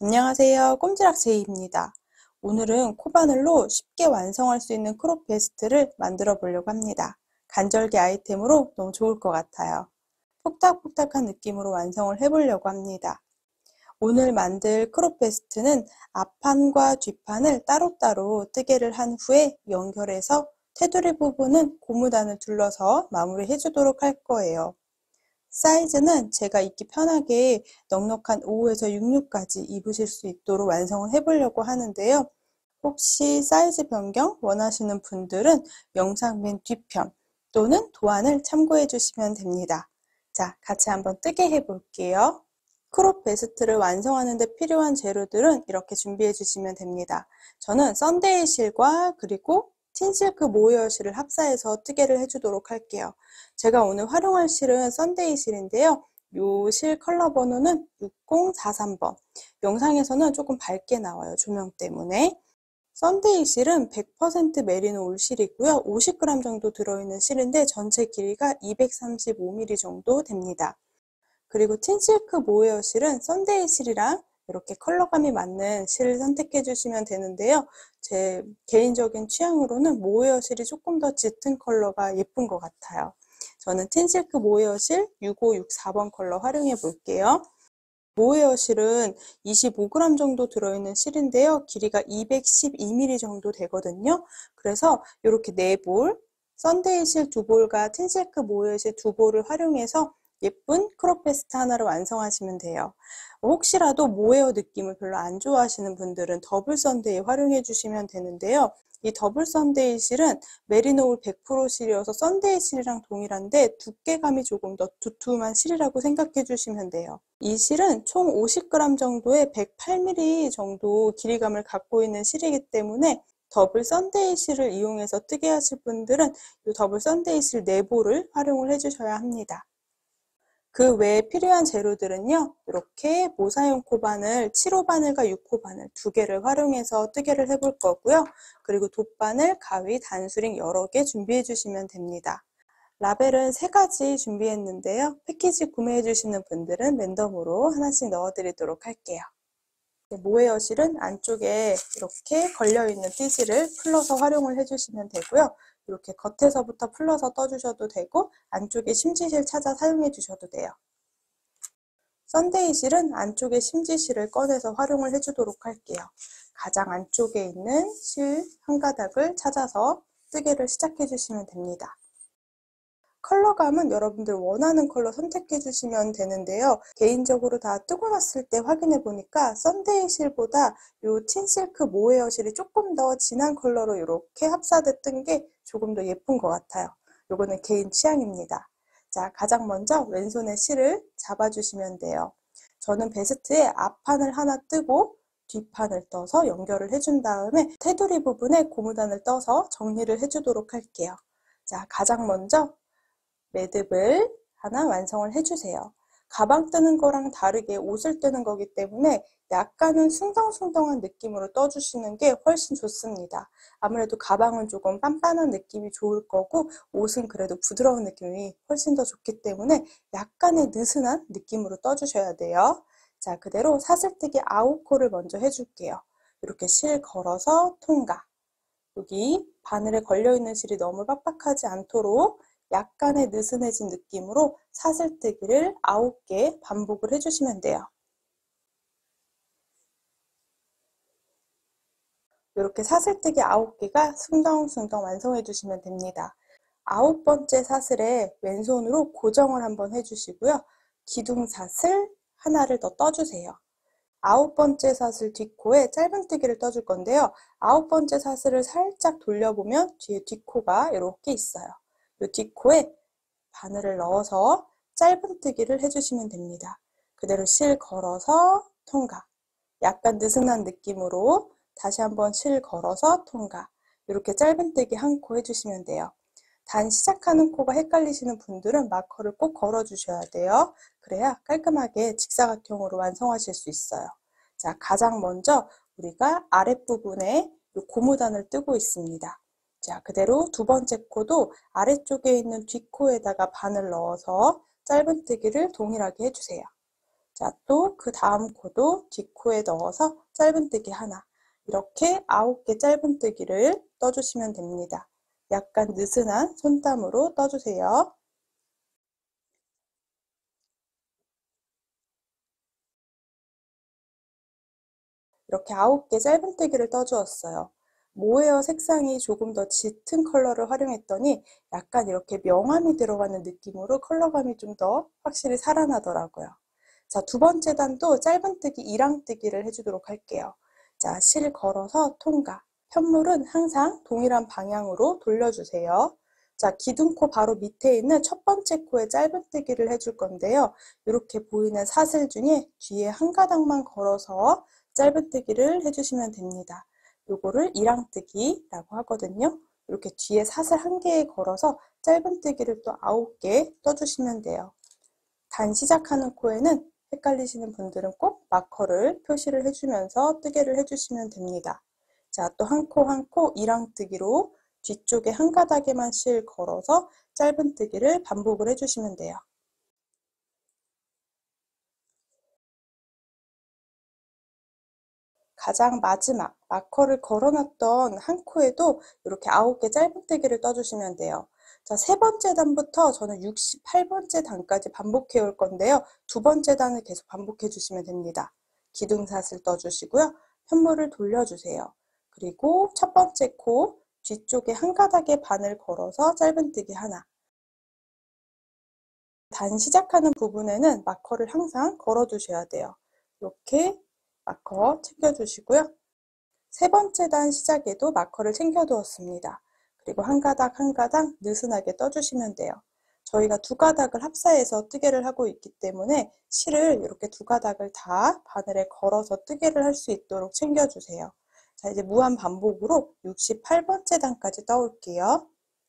안녕하세요. 꼼지락제이입니다. 오늘은 코바늘로 쉽게 완성할 수 있는 크롭 베스트를 만들어 보려고 합니다. 간절기 아이템으로 너무 좋을 것 같아요. 폭닥폭닥한 느낌으로 완성을 해보려고 합니다. 오늘 만들 크롭 베스트는 앞판과 뒷판을 따로따로 뜨개를 한 후에 연결해서 테두리 부분은 고무단을 둘러서 마무리해 주도록 할 거예요. 사이즈는 제가 입기 편하게 넉넉한 5에서 66까지 입으실 수 있도록 완성을 해보려고 하는데요. 혹시 사이즈 변경 원하시는 분들은 영상 맨 뒤편 또는 도안을 참고해 주시면 됩니다. 자, 같이 한번 뜨개 해볼게요. 크롭 베스트를 완성하는 데 필요한 재료들은 이렇게 준비해 주시면 됩니다. 저는 썬데이 실과 그리고 틴실크 모헤어 실을 합사해서 뜨개를 해주도록 할게요. 제가 오늘 활용할 실은 썬데이 실인데요. 이 실 컬러 번호는 6043번. 영상에서는 조금 밝게 나와요. 조명 때문에. 썬데이 실은 100% 메리노 울 실이고요. 50g 정도 들어있는 실인데 전체 길이가 235mm 정도 됩니다. 그리고 틴실크 모헤어 실은 썬데이 실이랑 이렇게 컬러감이 맞는 실을 선택해 주시면 되는데요. 제 개인적인 취향으로는 모헤어 실이 조금 더 짙은 컬러가 예쁜 것 같아요. 저는 틴실크 모헤어 실 6564번 컬러 활용해 볼게요. 모헤어 실은 25g 정도 들어있는 실인데요. 길이가 212mm 정도 되거든요. 그래서 이렇게 4볼, 썬데이 실 2볼과 틴실크 모헤어 실 2볼을 활용해서 예쁜 크롭 베스트 하나를 완성하시면 돼요. 혹시라도 모헤어 느낌을 별로 안 좋아하시는 분들은 더블 썬데이 활용해 주시면 되는데요. 이 더블 썬데이 실은 메리노 울 100% 실이어서 썬데이 실이랑 동일한데 두께감이 조금 더 두툼한 실이라고 생각해 주시면 돼요. 이 실은 총 50g 정도의 108mm 정도 길이감을 갖고 있는 실이기 때문에 더블 썬데이 실을 이용해서 뜨개 하실 분들은 이 더블 썬데이 실 4볼을 활용을 해주셔야 합니다. 그 외에 필요한 재료들은요. 이렇게 모사용 코바늘 7호 바늘과 6호 바늘 2개를 활용해서 뜨개를 해볼 거고요. 그리고 돗바늘, 가위, 단수링 여러 개 준비해 주시면 됩니다. 라벨은 3가지 준비했는데요. 패키지 구매해 주시는 분들은 랜덤으로 하나씩 넣어드리도록 할게요. 모헤어 실은 안쪽에 이렇게 걸려있는 띠지를 풀러서 활용을 해주시면 되고요. 이렇게 겉에서부터 풀러서 떠주셔도 되고 안쪽에 심지실 찾아 사용해 주셔도 돼요. 썬데이 실은 안쪽에 심지실을 꺼내서 활용을 해주도록 할게요. 가장 안쪽에 있는 실 한 가닥을 찾아서 뜨개를 시작해 주시면 됩니다. 컬러감은 여러분들 원하는 컬러 선택해 주시면 되는데요. 개인적으로 다 뜨고 났을 때 확인해 보니까 썬데이 실보다 이 틴실크 모헤어 실이 조금 더 진한 컬러로 이렇게 합사됐던 게 조금 더 예쁜 것 같아요. 이거는 개인 취향입니다. 자, 가장 먼저 왼손에 실을 잡아주시면 돼요. 저는 베스트에 앞판을 하나 뜨고 뒷판을 떠서 연결을 해준 다음에 테두리 부분에 고무단을 떠서 정리를 해주도록 할게요. 자, 가장 먼저 매듭을 하나 완성을 해주세요. 가방 뜨는 거랑 다르게 옷을 뜨는 거기 때문에 약간은 숭덩숭덩한 느낌으로 떠주시는 게 훨씬 좋습니다. 아무래도 가방은 조금 빤빤한 느낌이 좋을 거고 옷은 그래도 부드러운 느낌이 훨씬 더 좋기 때문에 약간의 느슨한 느낌으로 떠주셔야 돼요. 자, 그대로 사슬뜨기 9코를 먼저 해줄게요. 이렇게 실 걸어서 통과. 여기 바늘에 걸려있는 실이 너무 빡빡하지 않도록 약간의 느슨해진 느낌으로 사슬뜨기를 9개 반복을 해주시면 돼요. 이렇게 사슬뜨기 9개가 숭덩숭덩 완성해 주시면 됩니다. 9번째 사슬에 왼손으로 고정을 한번 해주시고요. 기둥사슬 하나를 더 떠주세요. 9번째 사슬 뒷코에 짧은뜨기를 떠줄 건데요. 9번째 사슬을 살짝 돌려보면 뒤에 뒷코가 이렇게 있어요. 이 뒷코에 바늘을 넣어서 짧은뜨기를 해주시면 됩니다. 그대로 실 걸어서 통과. 약간 느슨한 느낌으로 다시 한번 실 걸어서 통과. 이렇게 짧은뜨기 한 코 해주시면 돼요. 단 시작하는 코가 헷갈리시는 분들은 마커를 꼭 걸어주셔야 돼요. 그래야 깔끔하게 직사각형으로 완성하실 수 있어요. 자, 가장 먼저 우리가 아랫부분에 고무단을 뜨고 있습니다. 자, 그대로 두 번째 코도 아래쪽에 있는 뒷코에다가 바늘 넣어서 짧은뜨기를 동일하게 해주세요. 자, 또 그 다음 코도 뒷코에 넣어서 짧은뜨기 하나. 이렇게 9개 짧은뜨기를 떠주시면 됩니다. 약간 느슨한 손땀으로 떠주세요. 이렇게 9개 짧은뜨기를 떠주었어요. 모헤어 색상이 조금 더 짙은 컬러를 활용했더니 약간 이렇게 명암이 들어가는 느낌으로 컬러감이 좀 더 확실히 살아나더라고요. 자, 두 번째 단도 짧은뜨기 2랑뜨기를 해주도록 할게요. 자, 실 걸어서 통과. 편물은 항상 동일한 방향으로 돌려주세요. 자, 기둥코 바로 밑에 있는 첫 번째 코에 짧은뜨기를 해줄 건데요. 이렇게 보이는 사슬 중에 뒤에 한 가닥만 걸어서 짧은뜨기를 해주시면 됩니다. 요거를 2랑뜨기라고 하거든요. 이렇게 뒤에 사슬 한 개에 걸어서 짧은뜨기를 또 9개 떠주시면 돼요. 단 시작하는 코에는 헷갈리시는 분들은 꼭 마커를 표시를 해주면서 뜨개를 해주시면 됩니다. 자, 또 한 코 한 코 2랑뜨기로 뒤쪽에 한 가닥에만 실 걸어서 짧은뜨기를 반복을 해주시면 돼요. 가장 마지막 마커를 걸어놨던 한 코에도 이렇게 9개 짧은뜨기를 떠주시면 돼요. 자, 세 번째 단부터 저는 68번째 단까지 반복해 올 건데요. 두 번째 단을 계속 반복해 주시면 됩니다. 기둥사슬 떠주시고요. 편물을 돌려주세요. 그리고 첫 번째 코 뒤쪽에 한 가닥에 바늘 걸어서 짧은뜨기 하나. 단 시작하는 부분에는 마커를 항상 걸어 두셔야 돼요. 이렇게 마커 챙겨주시고요. 세 번째 단 시작에도 마커를 챙겨두었습니다. 그리고 한 가닥 한 가닥 느슨하게 떠주시면 돼요. 저희가 두 가닥을 합사해서 뜨개를 하고 있기 때문에 실을 이렇게 두 가닥을 다 바늘에 걸어서 뜨개를 할 수 있도록 챙겨주세요. 자, 이제 무한 반복으로 68번째 단까지 떠올게요.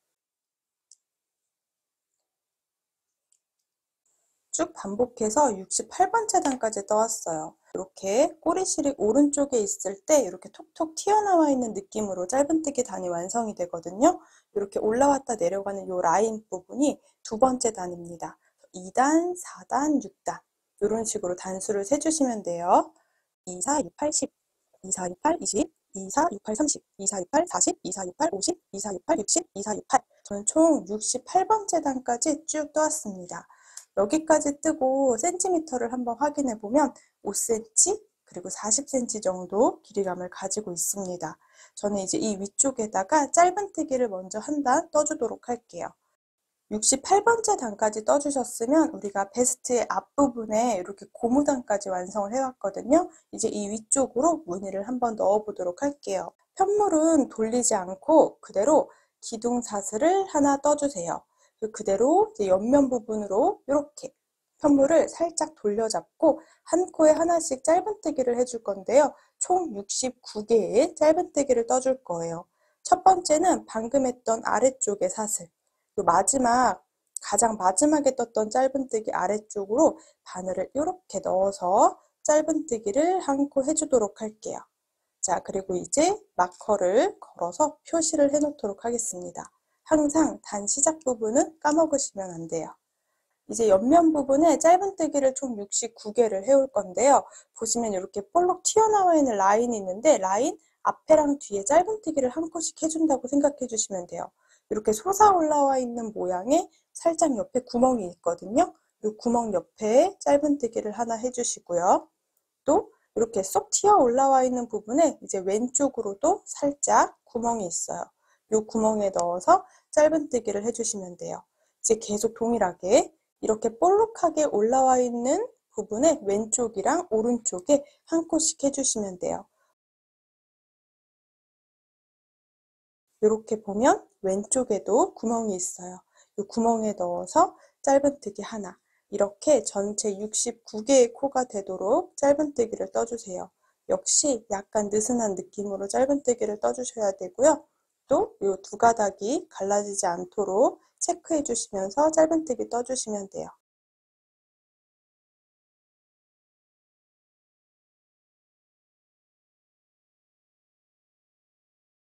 쭉 반복해서 68번째 단까지 떠왔어요. 이렇게 꼬리실이 오른쪽에 있을 때 이렇게 톡톡 튀어나와 있는 느낌으로 짧은뜨기 단이 완성이 되거든요. 이렇게 올라왔다 내려가는 이 라인 부분이 두 번째 단입니다. 2단, 4단, 6단 이런 식으로 단수를 세주시면 돼요. 2, 4, 6, 8, 10, 2, 4, 6, 8, 20, 2, 4, 6, 8, 30, 2, 4, 6, 8, 40, 2, 4, 6, 8, 50, 2, 4, 6, 8, 60, 2, 4, 6, 8 저는 총 68번째 단까지 쭉 떠왔습니다. 여기까지 뜨고 센티미터를 한번 확인해 보면 5cm 그리고 40cm 정도 길이감을 가지고 있습니다. 저는 이제 이 위쪽에다가 짧은뜨기를 먼저 한 단 떠주도록 할게요. 68번째 단까지 떠주셨으면 우리가 베스트의 앞부분에 이렇게 고무단까지 완성을 해왔거든요. 이제 이 위쪽으로 무늬를 한번 넣어보도록 할게요. 편물은 돌리지 않고 그대로 기둥사슬을 하나 떠주세요. 그대로 이제 옆면 부분으로 이렇게 편물을 살짝 돌려잡고 한 코에 하나씩 짧은뜨기를 해줄 건데요. 총 69개의 짧은뜨기를 떠줄 거예요. 첫 번째는 방금 했던 아래쪽의 사슬, 마지막 가장 마지막에 떴던 짧은뜨기 아래쪽으로 바늘을 이렇게 넣어서 짧은뜨기를 한 코 해주도록 할게요. 자, 그리고 이제 마커를 걸어서 표시를 해 놓도록 하겠습니다. 항상 단 시작 부분은 까먹으시면 안 돼요. 이제 옆면 부분에 짧은뜨기를 총 69개를 해올 건데요. 보시면 이렇게 볼록 튀어나와 있는 라인이 있는데 라인 앞에랑 뒤에 짧은뜨기를 한 코씩 해준다고 생각해 주시면 돼요. 이렇게 솟아 올라와 있는 모양에 살짝 옆에 구멍이 있거든요. 이 구멍 옆에 짧은뜨기를 하나 해주시고요. 또 이렇게 쏙 튀어 올라와 있는 부분에 이제 왼쪽으로도 살짝 구멍이 있어요. 이 구멍에 넣어서 짧은뜨기를 해주시면 돼요. 이제 계속 동일하게 이렇게 볼록하게 올라와 있는 부분에 왼쪽이랑 오른쪽에 한 코씩 해주시면 돼요. 이렇게 보면 왼쪽에도 구멍이 있어요. 이 구멍에 넣어서 짧은뜨기 하나. 이렇게 전체 69개의 코가 되도록 짧은뜨기를 떠주세요. 역시 약간 느슨한 느낌으로 짧은뜨기를 떠주셔야 되고요. 또 이 두 가닥이 갈라지지 않도록 체크해 주시면서 짧은뜨기 떠주시면 돼요.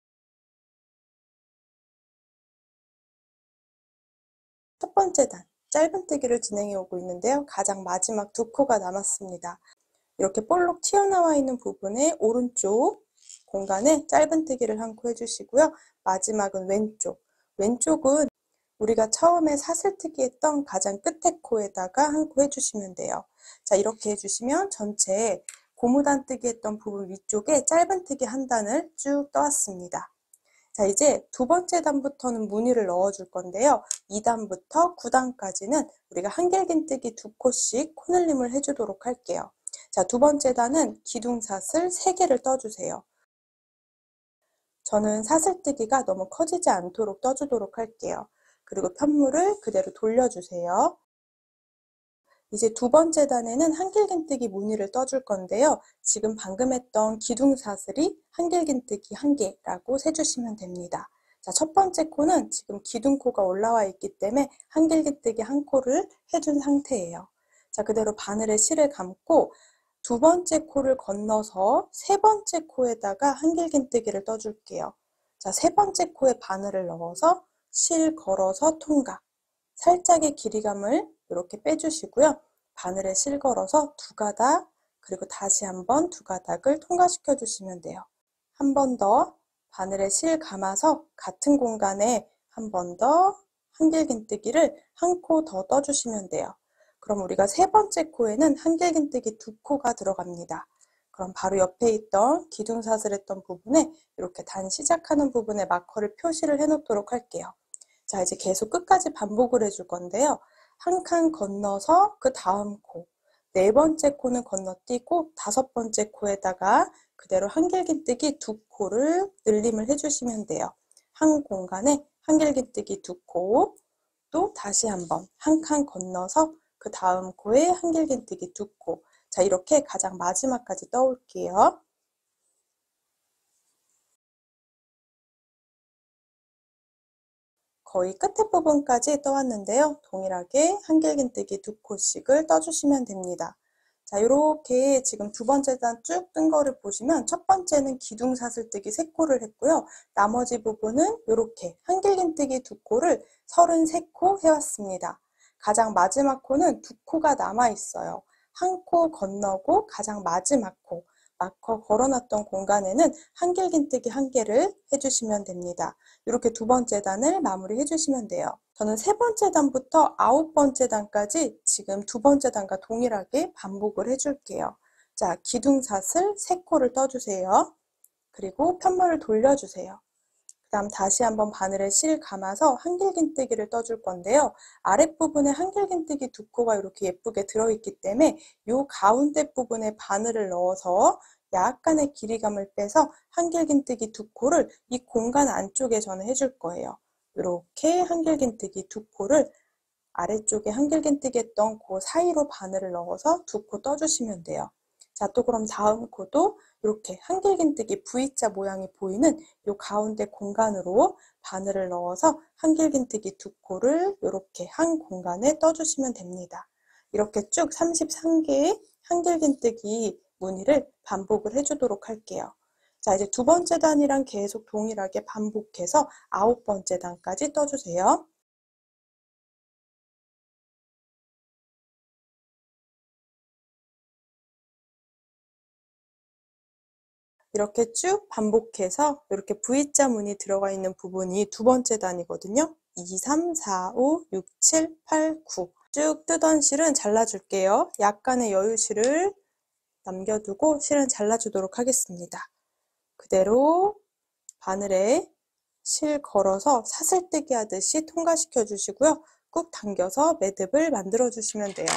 첫 번째 단, 짧은뜨기를 진행해 오고 있는데요. 가장 마지막 두 코가 남았습니다. 이렇게 볼록 튀어나와 있는 부분에 오른쪽 공간에 짧은뜨기를 한 코 해주시고요. 마지막은 왼쪽은 우리가 처음에 사슬뜨기 했던 가장 끝에 코에다가 한 코 해주시면 돼요. 자, 이렇게 해주시면 전체 고무단뜨기 했던 부분 위쪽에 짧은뜨기 한 단을 쭉 떠왔습니다. 자, 이제 두 번째 단부터는 무늬를 넣어줄 건데요. 2단부터 9단까지는 우리가 한길긴뜨기 두 코씩 코늘림을 해주도록 할게요. 자, 두 번째 단은 기둥사슬 3개를 떠주세요. 저는 사슬뜨기가 너무 커지지 않도록 떠주도록 할게요. 그리고 편물을 그대로 돌려주세요. 이제 두 번째 단에는 한길긴뜨기 무늬를 떠줄 건데요. 지금 방금 했던 기둥사슬이 한길긴뜨기 1개라고 세주시면 됩니다. 자, 첫 번째 코는 지금 기둥코가 올라와 있기 때문에 한길긴뜨기 1코를 해준 상태예요. 자, 그대로 바늘에 실을 감고 두 번째 코를 건너서 세 번째 코에다가 한길긴뜨기를 떠줄게요. 자, 세 번째 코에 바늘을 넣어서 실 걸어서 통과. 살짝의 길이감을 이렇게 빼주시고요. 바늘에 실 걸어서 두 가닥, 그리고 다시 한번 두 가닥을 통과시켜 주시면 돼요. 한 번 더 바늘에 실 감아서 같은 공간에 한 번 더 한길긴뜨기를 한 코 더 떠주시면 돼요. 그럼 우리가 세 번째 코에는 한길긴뜨기 두 코가 들어갑니다. 그럼 바로 옆에 있던 기둥사슬 했던 부분에 이렇게 단 시작하는 부분에 마커를 표시를 해 놓도록 할게요. 자, 이제 계속 끝까지 반복을 해줄 건데요. 한 칸 건너서 그 다음 코, 네 번째 코는 건너뛰고 다섯 번째 코에다가 그대로 한길긴뜨기 두 코를 늘림을 해주시면 돼요. 한 공간에 한길긴뜨기 두 코, 또 다시 한번 한 칸 건너서 그 다음 코에 한길긴뜨기 두 코. 자, 이렇게 가장 마지막까지 떠올게요. 거의 끝에 부분까지 떠왔는데요. 동일하게 한길긴뜨기 두 코씩을 떠주시면 됩니다. 자, 이렇게 지금 두 번째 단 쭉 뜬 거를 보시면 첫 번째는 기둥사슬뜨기 3코를 했고요. 나머지 부분은 이렇게 한길긴뜨기 두 코를 33코 해왔습니다. 가장 마지막 코는 두 코가 남아있어요. 한 코 건너고 가장 마지막 코, 마커 걸어놨던 공간에는 한길긴뜨기 1개를 해주시면 됩니다. 이렇게 두 번째 단을 마무리 해주시면 돼요. 저는 세 번째 단부터 9번째 단까지 지금 두 번째 단과 동일하게 반복을 해줄게요. 자, 기둥사슬 3코를 떠주세요. 그리고 편물을 돌려주세요. 그 다음 다시 한번 바늘에 실 감아서 한길긴뜨기를 떠줄 건데요. 아랫부분에 한길긴뜨기 두 코가 이렇게 예쁘게 들어있기 때문에 이 가운데 부분에 바늘을 넣어서 약간의 길이감을 빼서 한길긴뜨기 두 코를 이 공간 안쪽에 저는 해줄 거예요. 이렇게 한길긴뜨기 두 코를 아래쪽에 한길긴뜨기 했던 그 사이로 바늘을 넣어서 두 코 떠주시면 돼요. 자, 또 그럼 다음 코도 이렇게 한길긴뜨기 V자 모양이 보이는 이 가운데 공간으로 바늘을 넣어서 한길긴뜨기 두 코를 이렇게 한 공간에 떠주시면 됩니다. 이렇게 쭉 33개의 한길긴뜨기 무늬를 반복을 해주도록 할게요. 자, 이제 두 번째 단이랑 계속 동일하게 반복해서 9번째 단까지 떠주세요. 이렇게 쭉 반복해서 이렇게 V자 무늬 들어가 있는 부분이 두 번째 단이거든요. 2, 3, 4, 5, 6, 7, 8, 9. 쭉 뜨던 실은 잘라줄게요. 약간의 여유실을 남겨두고 실은 잘라주도록 하겠습니다. 그대로 바늘에 실 걸어서 사슬뜨기 하듯이 통과시켜 주시고요. 꾹 당겨서 매듭을 만들어 주시면 돼요.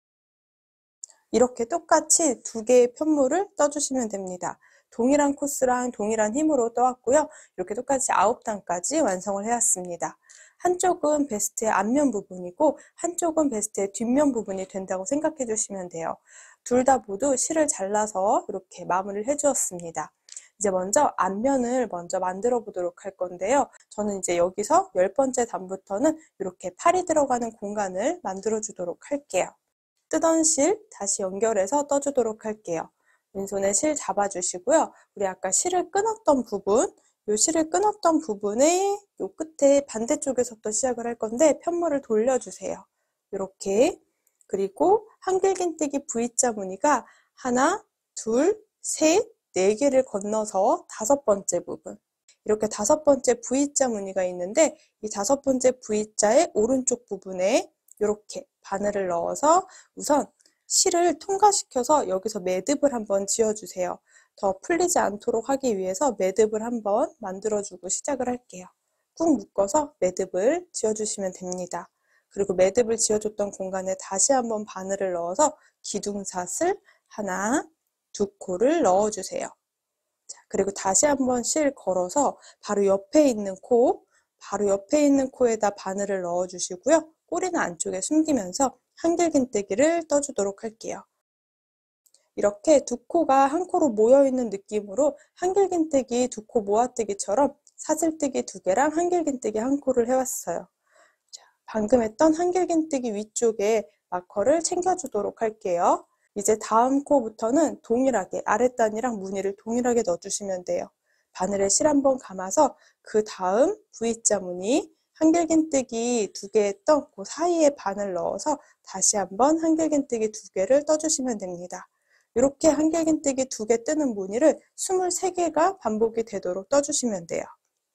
이렇게 똑같이 두 개의 편물을 떠주시면 됩니다. 동일한 코스랑 동일한 힘으로 떠왔고요. 이렇게 똑같이 9단까지 완성을 해왔습니다. 한쪽은 베스트의 앞면 부분이고 한쪽은 베스트의 뒷면 부분이 된다고 생각해 주시면 돼요. 둘 다 모두 실을 잘라서 이렇게 마무리를 해주었습니다. 이제 먼저 앞면을 먼저 만들어 보도록 할 건데요. 저는 이제 여기서 10번째 단부터는 이렇게 팔이 들어가는 공간을 만들어 주도록 할게요. 뜨던 실 다시 연결해서 떠주도록 할게요. 왼손에 실 잡아주시고요. 우리 아까 실을 끊었던 부분, 이 실을 끊었던 부분에 이 끝에 반대쪽에서부터 시작을 할 건데 편물을 돌려주세요. 이렇게. 그리고 한길긴뜨기 V자 무늬가 하나, 둘, 셋, 네 개를 건너서 다섯 번째 부분. 이렇게 다섯 번째 V자 무늬가 있는데 이 다섯 번째 V자의 오른쪽 부분에 이렇게 바늘을 넣어서 우선 실을 통과시켜서 여기서 매듭을 한번 지어주세요. 더 풀리지 않도록 하기 위해서 매듭을 한번 만들어주고 시작을 할게요. 꾹 묶어서 매듭을 지어주시면 됩니다. 그리고 매듭을 지어줬던 공간에 다시 한번 바늘을 넣어서 기둥샷을 하나, 두 코를 넣어주세요. 자, 그리고 다시 한번 실 걸어서 바로 옆에 있는 코에다 바늘을 넣어주시고요. 꼬리는 안쪽에 숨기면서 한길긴뜨기를 떠주도록 할게요. 이렇게 두 코가 한 코로 모여있는 느낌으로 한길긴뜨기 두 코 모아뜨기처럼 사슬뜨기 두 개랑 한길긴뜨기 한 코를 해왔어요. 자, 방금 했던 한길긴뜨기 위쪽에 마커를 챙겨주도록 할게요. 이제 다음 코부터는 동일하게 아랫단이랑 무늬를 동일하게 넣어주시면 돼요. 바늘에 실 한번 감아서 그 다음 V자 무늬 한길긴뜨기 두 개 했던 그 사이에 바늘 넣어서 다시 한번 한길긴뜨기 두 개를 떠주시면 됩니다. 이렇게 한길긴뜨기 두 개 뜨는 무늬를 23개가 반복이 되도록 떠주시면 돼요.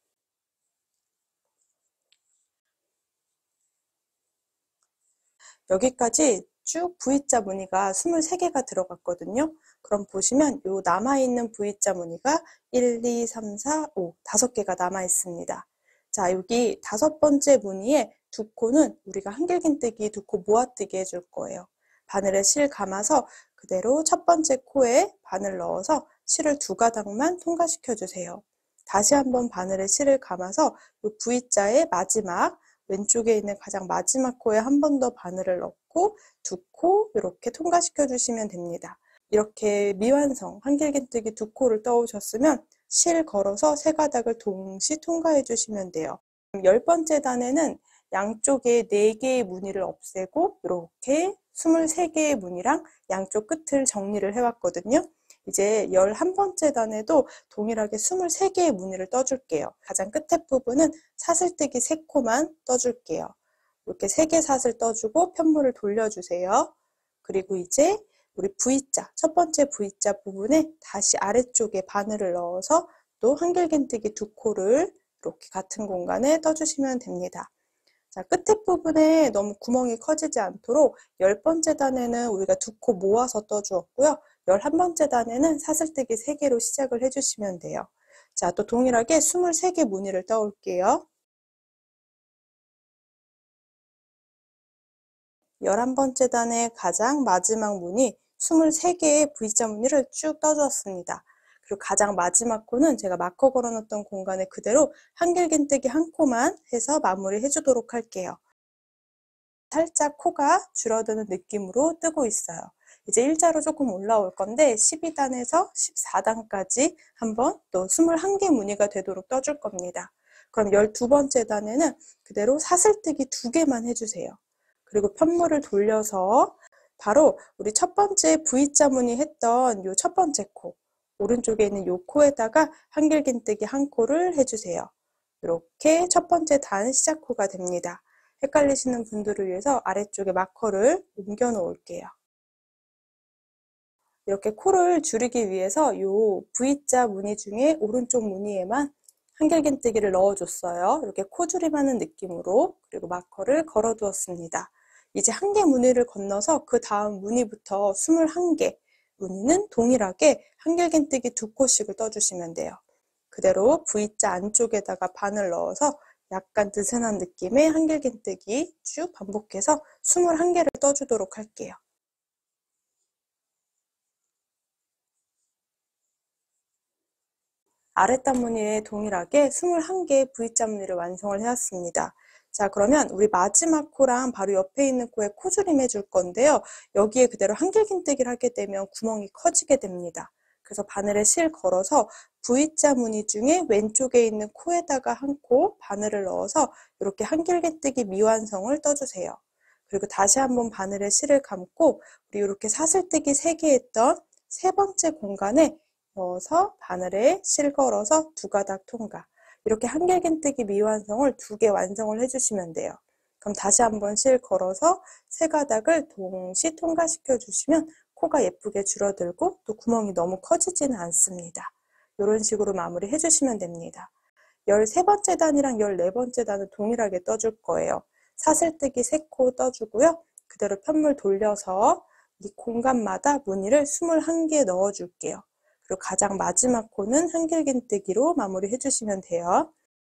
여기까지 쭉 V자 무늬가 23개가 들어갔거든요. 그럼 보시면 요 남아있는 V자 무늬가 1, 2, 3, 4, 5, 5개가 남아있습니다. 자, 여기 다섯 번째 무늬에 두 코는 우리가 한길긴뜨기 두 코 모아뜨기 해줄 거예요. 바늘에 실 감아서 그대로 첫 번째 코에 바늘 넣어서 실을 두 가닥만 통과시켜 주세요. 다시 한번 바늘에 실을 감아서 요 V자의 마지막 왼쪽에 있는 가장 마지막 코에 한 번 더 바늘을 넣고 두 코 이렇게 통과시켜 주시면 됩니다. 이렇게 미완성 한길긴뜨기 두 코를 떠오셨으면 실 걸어서 세 가닥을 동시 통과해 주시면 돼요. 10번째 단에는 양쪽에 4개의 무늬를 없애고 이렇게 23개의 무늬랑 양쪽 끝을 정리를 해왔거든요. 이제 11번째 단에도 동일하게 23개의 무늬를 떠줄게요. 가장 끝에 부분은 사슬뜨기 3코만 떠줄게요. 이렇게 3개 사슬 떠주고 편물을 돌려주세요. 그리고 이제 우리 V자, 첫 번째 V자 부분에 다시 아래쪽에 바늘을 넣어서 또 한길긴뜨기 두 코를 이렇게 같은 공간에 떠주시면 됩니다. 자, 끝에 부분에 너무 구멍이 커지지 않도록 10번째 단에는 우리가 두 코 모아서 떠주었고요. 11번째 단에는 사슬뜨기 3개로 시작을 해주시면 돼요. 자, 또 동일하게 23개 무늬를 떠올게요. 11번째 단의 가장 마지막 무늬 23개의 V자 무늬를 쭉 떠주었습니다. 그리고 가장 마지막 코는 제가 마커 걸어놨던 공간에 그대로 한길긴뜨기 한 코만 해서 마무리 해주도록 할게요. 살짝 코가 줄어드는 느낌으로 뜨고 있어요. 이제 일자로 조금 올라올 건데 12단에서 14단까지 한번 또 21개 무늬가 되도록 떠줄 겁니다. 그럼 12번째 단에는 그대로 사슬뜨기 2개만 해주세요. 그리고 편물을 돌려서 바로 우리 첫 번째 V자 무늬 했던 요 첫 번째 코, 오른쪽에 있는 요 코에다가 한길긴뜨기 한 코를 해주세요. 이렇게 첫 번째 단 시작 코가 됩니다. 헷갈리시는 분들을 위해서 아래쪽에 마커를 옮겨 놓을게요. 이렇게 코를 줄이기 위해서 요 V자 무늬 중에 오른쪽 무늬에만 한길긴뜨기를 넣어줬어요. 이렇게 코줄임 하는 느낌으로. 그리고 마커를 걸어 두었습니다. 이제 한 개 무늬를 건너서 그 다음 무늬부터 21개 무늬는 동일하게 한길긴뜨기 2코씩을 떠주시면 돼요. 그대로 V자 안쪽에다가 바늘 넣어서 약간 느슨한 느낌의 한길긴뜨기 쭉 반복해서 21개를 떠주도록 할게요. 아랫단 무늬에 동일하게 21개의 V자 무늬를 완성을 해왔습니다. 자, 그러면 우리 마지막 코랑 바로 옆에 있는 코에 코줄임 해줄 건데요. 여기에 그대로 한길긴뜨기를 하게 되면 구멍이 커지게 됩니다. 그래서 바늘에 실 걸어서 V자 무늬 중에 왼쪽에 있는 코에다가 한 코 바늘을 넣어서 이렇게 한길긴뜨기 미완성을 떠주세요. 그리고 다시 한번 바늘에 실을 감고 우리 이렇게 사슬뜨기 3개 했던 세 번째 공간에 넣어서 바늘에 실 걸어서 두 가닥 통과. 이렇게 한길긴뜨기 미완성을 2개 완성을 해주시면 돼요. 그럼 다시 한번 실 걸어서 세 가닥을 동시 통과시켜 주시면 코가 예쁘게 줄어들고 또 구멍이 너무 커지지는 않습니다. 이런 식으로 마무리 해주시면 됩니다. 13번째 단이랑 14번째 단은 동일하게 떠줄 거예요. 사슬뜨기 3코 떠주고요. 그대로 편물 돌려서 이 공간마다 무늬를 21개 넣어줄게요. 그리고 가장 마지막 코는 한길긴뜨기로 마무리 해주시면 돼요.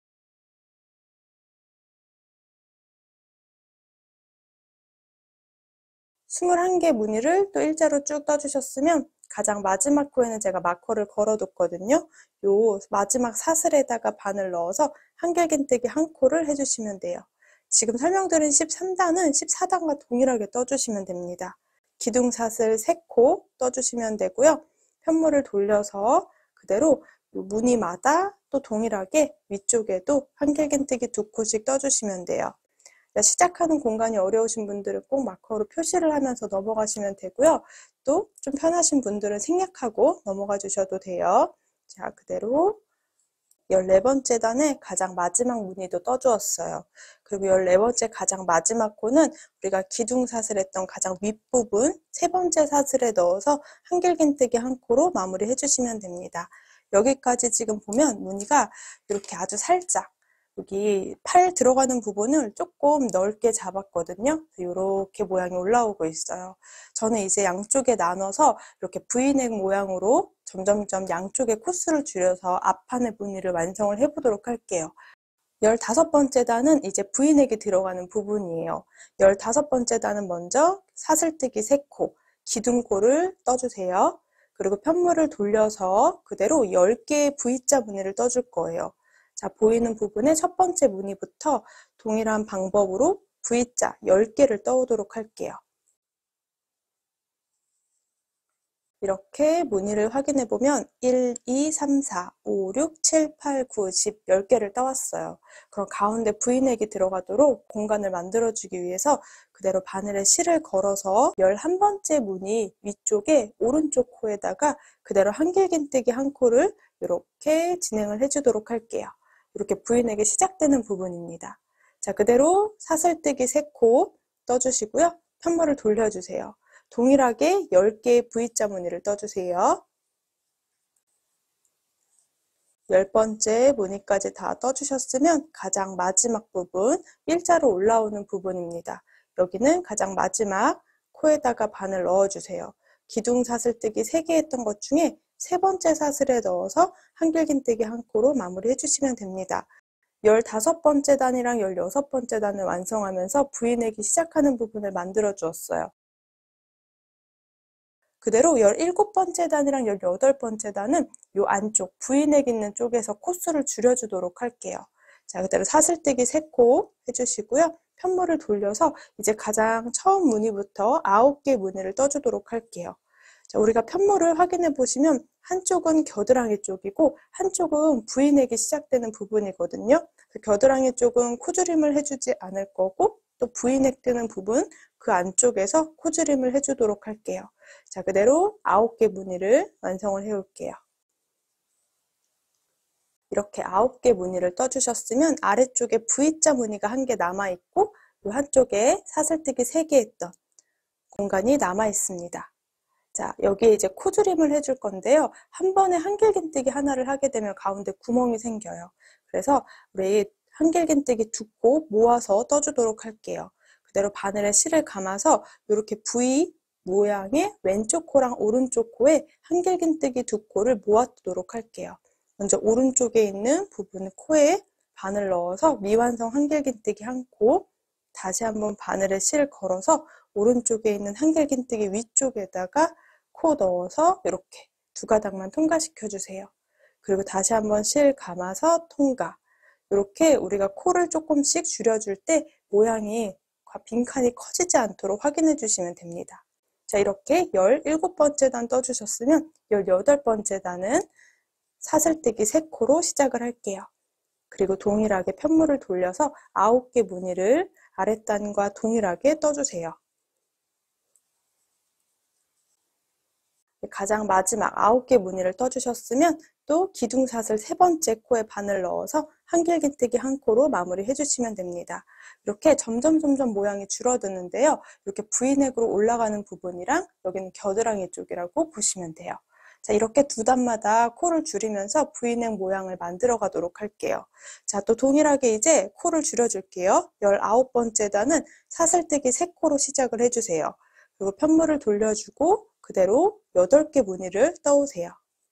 21개 무늬를 또 일자로 쭉 떠주셨으면 가장 마지막 코에는 제가 마커를 걸어뒀거든요. 요 마지막 사슬에다가 바늘 넣어서 한길긴뜨기 한 코를 해주시면 돼요. 지금 설명드린 13단은 14단과 동일하게 떠주시면 됩니다. 기둥사슬 3코 떠주시면 되고요. 편물을 돌려서 그대로 무늬마다 또 동일하게 위쪽에도 한길긴뜨기 2코씩 떠주시면 돼요. 시작하는 공간이 어려우신 분들은 꼭 마커로 표시를 하면서 넘어가시면 되고요. 또 좀 편하신 분들은 생략하고 넘어가 주셔도 돼요. 자, 그대로 14번째 단에 가장 마지막 무늬도 떠주었어요. 그리고 14번째 가장 마지막 코는 우리가 기둥사슬 했던 가장 윗부분 3번째 사슬에 넣어서 한길긴뜨기 한 코로 마무리 해주시면 됩니다. 여기까지 지금 보면 무늬가 이렇게 아주 살짝 여기 팔 들어가는 부분을 조금 넓게 잡았거든요. 이렇게 모양이 올라오고 있어요. 저는 이제 양쪽에 나눠서 이렇게 V넥 모양으로 점점점 양쪽의 코스를 줄여서 앞판의 무늬를 완성을 해보도록 할게요. 15번째 단은 이제 V넥이 들어가는 부분이에요. 15번째 단은 먼저 사슬뜨기 3코, 기둥코를 떠주세요. 그리고 편물을 돌려서 그대로 10개의 V자 무늬를 떠줄 거예요. 자, 보이는 부분의 첫 번째 무늬부터 동일한 방법으로 V자 10개를 떠오도록 할게요. 이렇게 무늬를 확인해 보면 1, 2, 3, 4, 5, 6, 7, 8, 9, 10, 10개를 따왔어요. 그럼 가운데 V넥이 들어가도록 공간을 만들어주기 위해서 그대로 바늘에 실을 걸어서 11번째 무늬 위쪽에 오른쪽 코에다가 그대로 한길긴뜨기 한 코를 이렇게 진행을 해주도록 할게요. 이렇게 V넥이 시작되는 부분입니다. 자, 그대로 사슬뜨기 3코 떠주시고요. 편물을 돌려주세요. 동일하게 10개의 V자 무늬를 떠주세요. 10번째 무늬까지 다 떠주셨으면 가장 마지막 부분, 일자로 올라오는 부분입니다. 여기는 가장 마지막 코에다가 바늘 넣어주세요. 기둥 사슬뜨기 3개 했던 것 중에 3번째 사슬에 넣어서 한길긴뜨기 한 코로 마무리 해주시면 됩니다. 15번째 단이랑 16번째 단을 완성하면서 V넥이 시작하는 부분을 만들어 주었어요. 그대로 17번째 단이랑 18번째 단은 이 안쪽 V넥 있는 쪽에서 코스를 줄여주도록 할게요. 자, 그대로 사슬뜨기 3코 해주시고요. 편물을 돌려서 이제 가장 처음 무늬부터 9개 무늬를 떠주도록 할게요. 자, 우리가 편물을 확인해 보시면 한쪽은 겨드랑이 쪽이고 한쪽은 V넥이 시작되는 부분이거든요. 겨드랑이 쪽은 코줄임을 해주지 않을 거고 또 V넥 뜨는 부분 그 안쪽에서 코줄임을 해주도록 할게요. 자, 그대로 9개 무늬를 완성을 해올게요. 이렇게 9개 무늬를 떠주셨으면 아래쪽에 V자 무늬가 1개 남아있고 이 한쪽에 사슬뜨기 3개 했던 공간이 남아있습니다. 자, 여기에 이제 코줄임을 해줄 건데요. 한 번에 한길긴뜨기 하나를 하게 되면 가운데 구멍이 생겨요. 그래서 우리 한길긴뜨기 2코 모아서 떠주도록 할게요. 그대로 바늘에 실을 감아서 이렇게 V 모양의 왼쪽 코랑 오른쪽 코에 한길긴뜨기 2코를 모아두도록 할게요. 먼저 오른쪽에 있는 부분 코에 바늘 넣어서 미완성 한길긴뜨기 1코, 다시 한번 바늘에 실 걸어서 오른쪽에 있는 한길긴뜨기 위쪽에다가 코 넣어서 이렇게 2가닥만 통과시켜 주세요. 그리고 다시 한번 실 감아서 통과. 이렇게 우리가 코를 조금씩 줄여줄 때 모양이 빈칸이 커지지 않도록 확인해 주시면 됩니다. 자, 이렇게 17번째 단 떠주셨으면 18번째 단은 사슬뜨기 3코로 시작을 할게요. 그리고 동일하게 편물을 돌려서 9개 무늬를 아랫단과 동일하게 떠주세요. 가장 마지막 9개 무늬를 떠주셨으면 또 기둥사슬 세 번째 코에 바늘 넣어서 한길긴뜨기 한 코로 마무리해 주시면 됩니다. 이렇게 점점 모양이 줄어드는데요. 이렇게 V넥으로 올라가는 부분이랑 여기는 겨드랑이 쪽이라고 보시면 돼요. 자, 이렇게 두 단마다 코를 줄이면서 V넥 모양을 만들어 가도록 할게요. 자, 또 동일하게 이제 코를 줄여줄게요. 19번째 단은 사슬뜨기 3코로 시작을 해주세요. 그리고 편물을 돌려주고 그대로 8개 무늬를 떠오세요.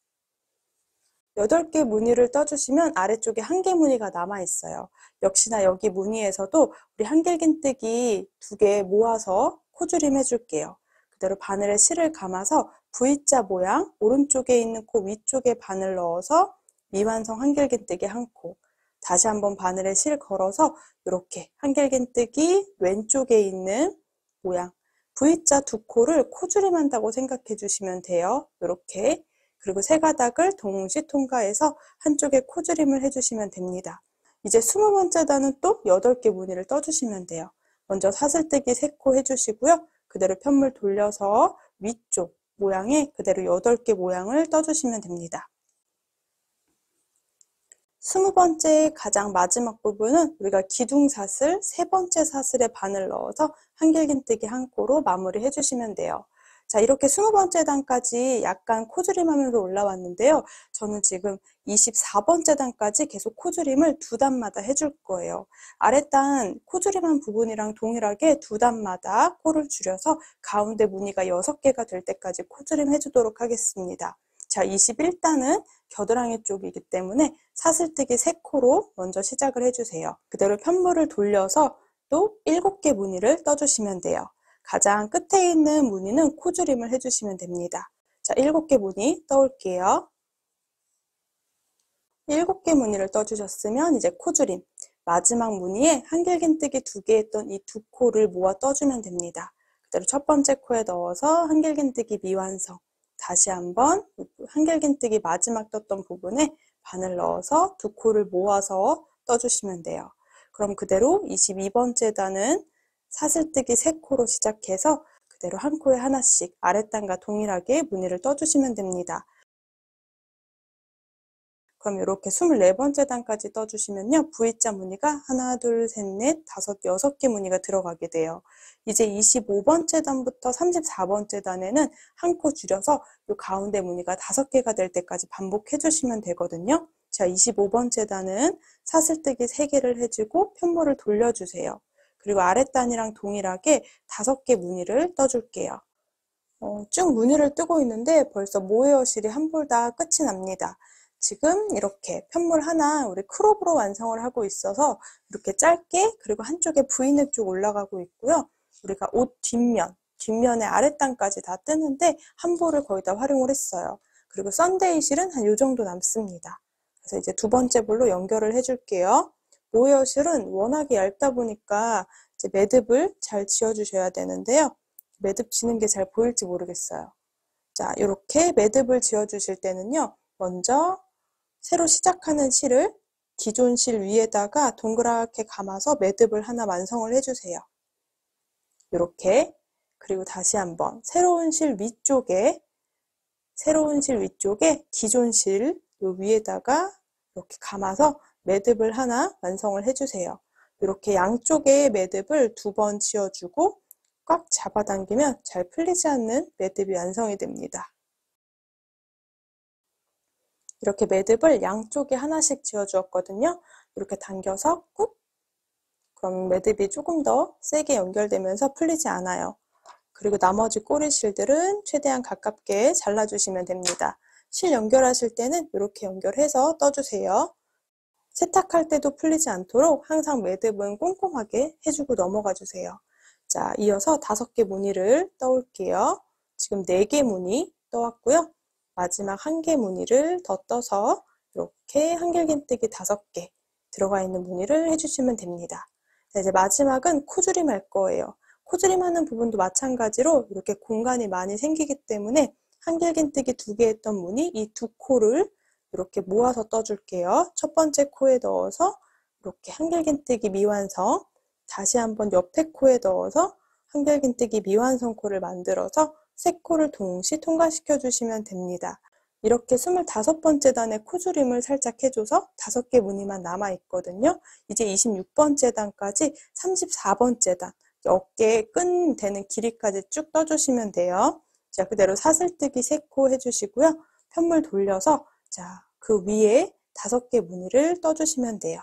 8개 무늬를 떠주시면 아래쪽에 1개 무늬가 남아있어요. 역시나 여기 무늬에서도 우리 한길긴뜨기 2개 모아서 코줄임 해줄게요. 그대로 바늘에 실을 감아서 V자 모양 오른쪽에 있는 코 위쪽에 바늘 넣어서 미완성 한길긴뜨기 1코, 다시 한번 바늘에 실 걸어서 이렇게 한길긴뜨기 왼쪽에 있는 모양 V자 2코를 코줄임 한다고 생각해 주시면 돼요. 이렇게. 그리고 3가닥을 동시 통과해서 한쪽에 코줄임을 해주시면 됩니다. 이제 20번째 단은 또 8개 무늬를 떠주시면 돼요. 먼저 사슬뜨기 3코 해주시고요. 그대로 편물 돌려서 위쪽 모양에 그대로 8개 모양을 떠주시면 됩니다. 20번째 가장 마지막 부분은 우리가 기둥사슬 3번째 사슬에 바늘 넣어서 한길긴뜨기 1코로 마무리 해주시면 돼요. 자, 이렇게 20번째 단까지 약간 코줄임 하면서 올라왔는데요. 저는 지금 24번째 단까지 계속 코줄임을 2단마다 해줄 거예요. 아랫단 코줄임한 부분이랑 동일하게 2단마다 코를 줄여서 가운데 무늬가 6개가 될 때까지 코줄임 해주도록 하겠습니다. 자, 21단은 겨드랑이 쪽이기 때문에 사슬뜨기 3코로 먼저 시작을 해주세요. 그대로 편물을 돌려서 또 7개 무늬를 떠주시면 돼요. 가장 끝에 있는 무늬는 코줄임을 해주시면 됩니다. 자, 7개 무늬 떠올게요. 7개 무늬를 떠주셨으면 이제 코줄임. 마지막 무늬에 한길긴뜨기 2개 했던 이 2코를 모아 떠주면 됩니다. 그대로 첫 번째 코에 넣어서 한길긴뜨기 미완성. 다시 한번 한길긴뜨기 마지막 떴던 부분에 바늘 넣어서 2코를 모아서 떠주시면 돼요. 그럼 그대로 22번째 단은 사슬뜨기 3코로 시작해서 그대로 한 코에 하나씩 아랫단과 동일하게 무늬를 떠주시면 됩니다. 그럼 이렇게 24번째 단까지 떠주시면요. V자 무늬가 하나, 둘, 셋, 넷, 다섯, 6개 무늬가 들어가게 돼요. 이제 25번째 단부터 34번째 단에는 한 코 줄여서 이 가운데 무늬가 5개가 될 때까지 반복해 주시면 되거든요. 자, 25번째 단은 사슬뜨기 3개를 해주고 편물을 돌려주세요. 그리고 아랫단이랑 동일하게 5개 무늬를 떠줄게요. 쭉 무늬를 뜨고 있는데 벌써 모헤어실이 한 볼 다 끝이 납니다. 지금 이렇게 편물 하나 우리 크롭으로 완성을 하고 있어서 이렇게 짧게 그리고 한쪽에 V넥 쪽 올라가고 있고요. 우리가 옷 뒷면의 아랫단까지 다 뜨는데 한 볼을 거의 다 활용을 했어요. 그리고 썬데이 실은 한 요 정도 남습니다. 그래서 이제 2번째 볼로 연결을 해줄게요. 모헤어 실은 워낙에 얇다 보니까 이제 매듭을 잘 지어주셔야 되는데요. 매듭 지는 게 잘 보일지 모르겠어요. 자, 이렇게 매듭을 지어주실 때는요. 먼저 새로 시작하는 실을 기존 실 위에다가 동그랗게 감아서 매듭을 하나 완성을 해주세요. 이렇게. 그리고 다시 한번 새로운 실 위쪽에 기존 실 요 위에다가 이렇게 감아서 매듭을 하나 완성을 해주세요. 이렇게 양쪽에 매듭을 2번 지어주고 꽉 잡아당기면 잘 풀리지 않는 매듭이 완성이 됩니다. 이렇게 매듭을 양쪽에 하나씩 지어주었거든요. 이렇게 당겨서 꾹! 그럼 매듭이 조금 더 세게 연결되면서 풀리지 않아요. 그리고 나머지 꼬리실들은 최대한 가깝게 잘라주시면 됩니다. 실 연결하실 때는 이렇게 연결해서 떠주세요. 세탁할 때도 풀리지 않도록 항상 매듭은 꼼꼼하게 해주고 넘어가 주세요. 자, 이어서 5개 무늬를 떠올게요. 지금 4개 무늬 떠왔고요. 마지막 1개 무늬를 더 떠서 이렇게 한길긴뜨기 5개 들어가 있는 무늬를 해주시면 됩니다. 자, 이제 마지막은 코줄임 할 거예요. 코줄임 하는 부분도 마찬가지로 이렇게 공간이 많이 생기기 때문에 한길긴뜨기 2개 했던 무늬 이 2코를 이렇게 모아서 떠줄게요. 첫 번째 코에 넣어서 이렇게 한길긴뜨기 미완성, 다시 한번 옆에 코에 넣어서 한길긴뜨기 미완성 코를 만들어서 3코를 동시 통과시켜 주시면 됩니다. 이렇게 25번째 단에 코줄임을 살짝 해줘서 5개 무늬만 남아있거든요. 이제 26번째 단까지 34번째 단, 어깨 끈 되는 길이까지 쭉 떠주시면 돼요. 자, 그대로 사슬뜨기 3코 해주시고요. 편물 돌려서 자, 그 위에 5개 무늬를 떠주시면 돼요.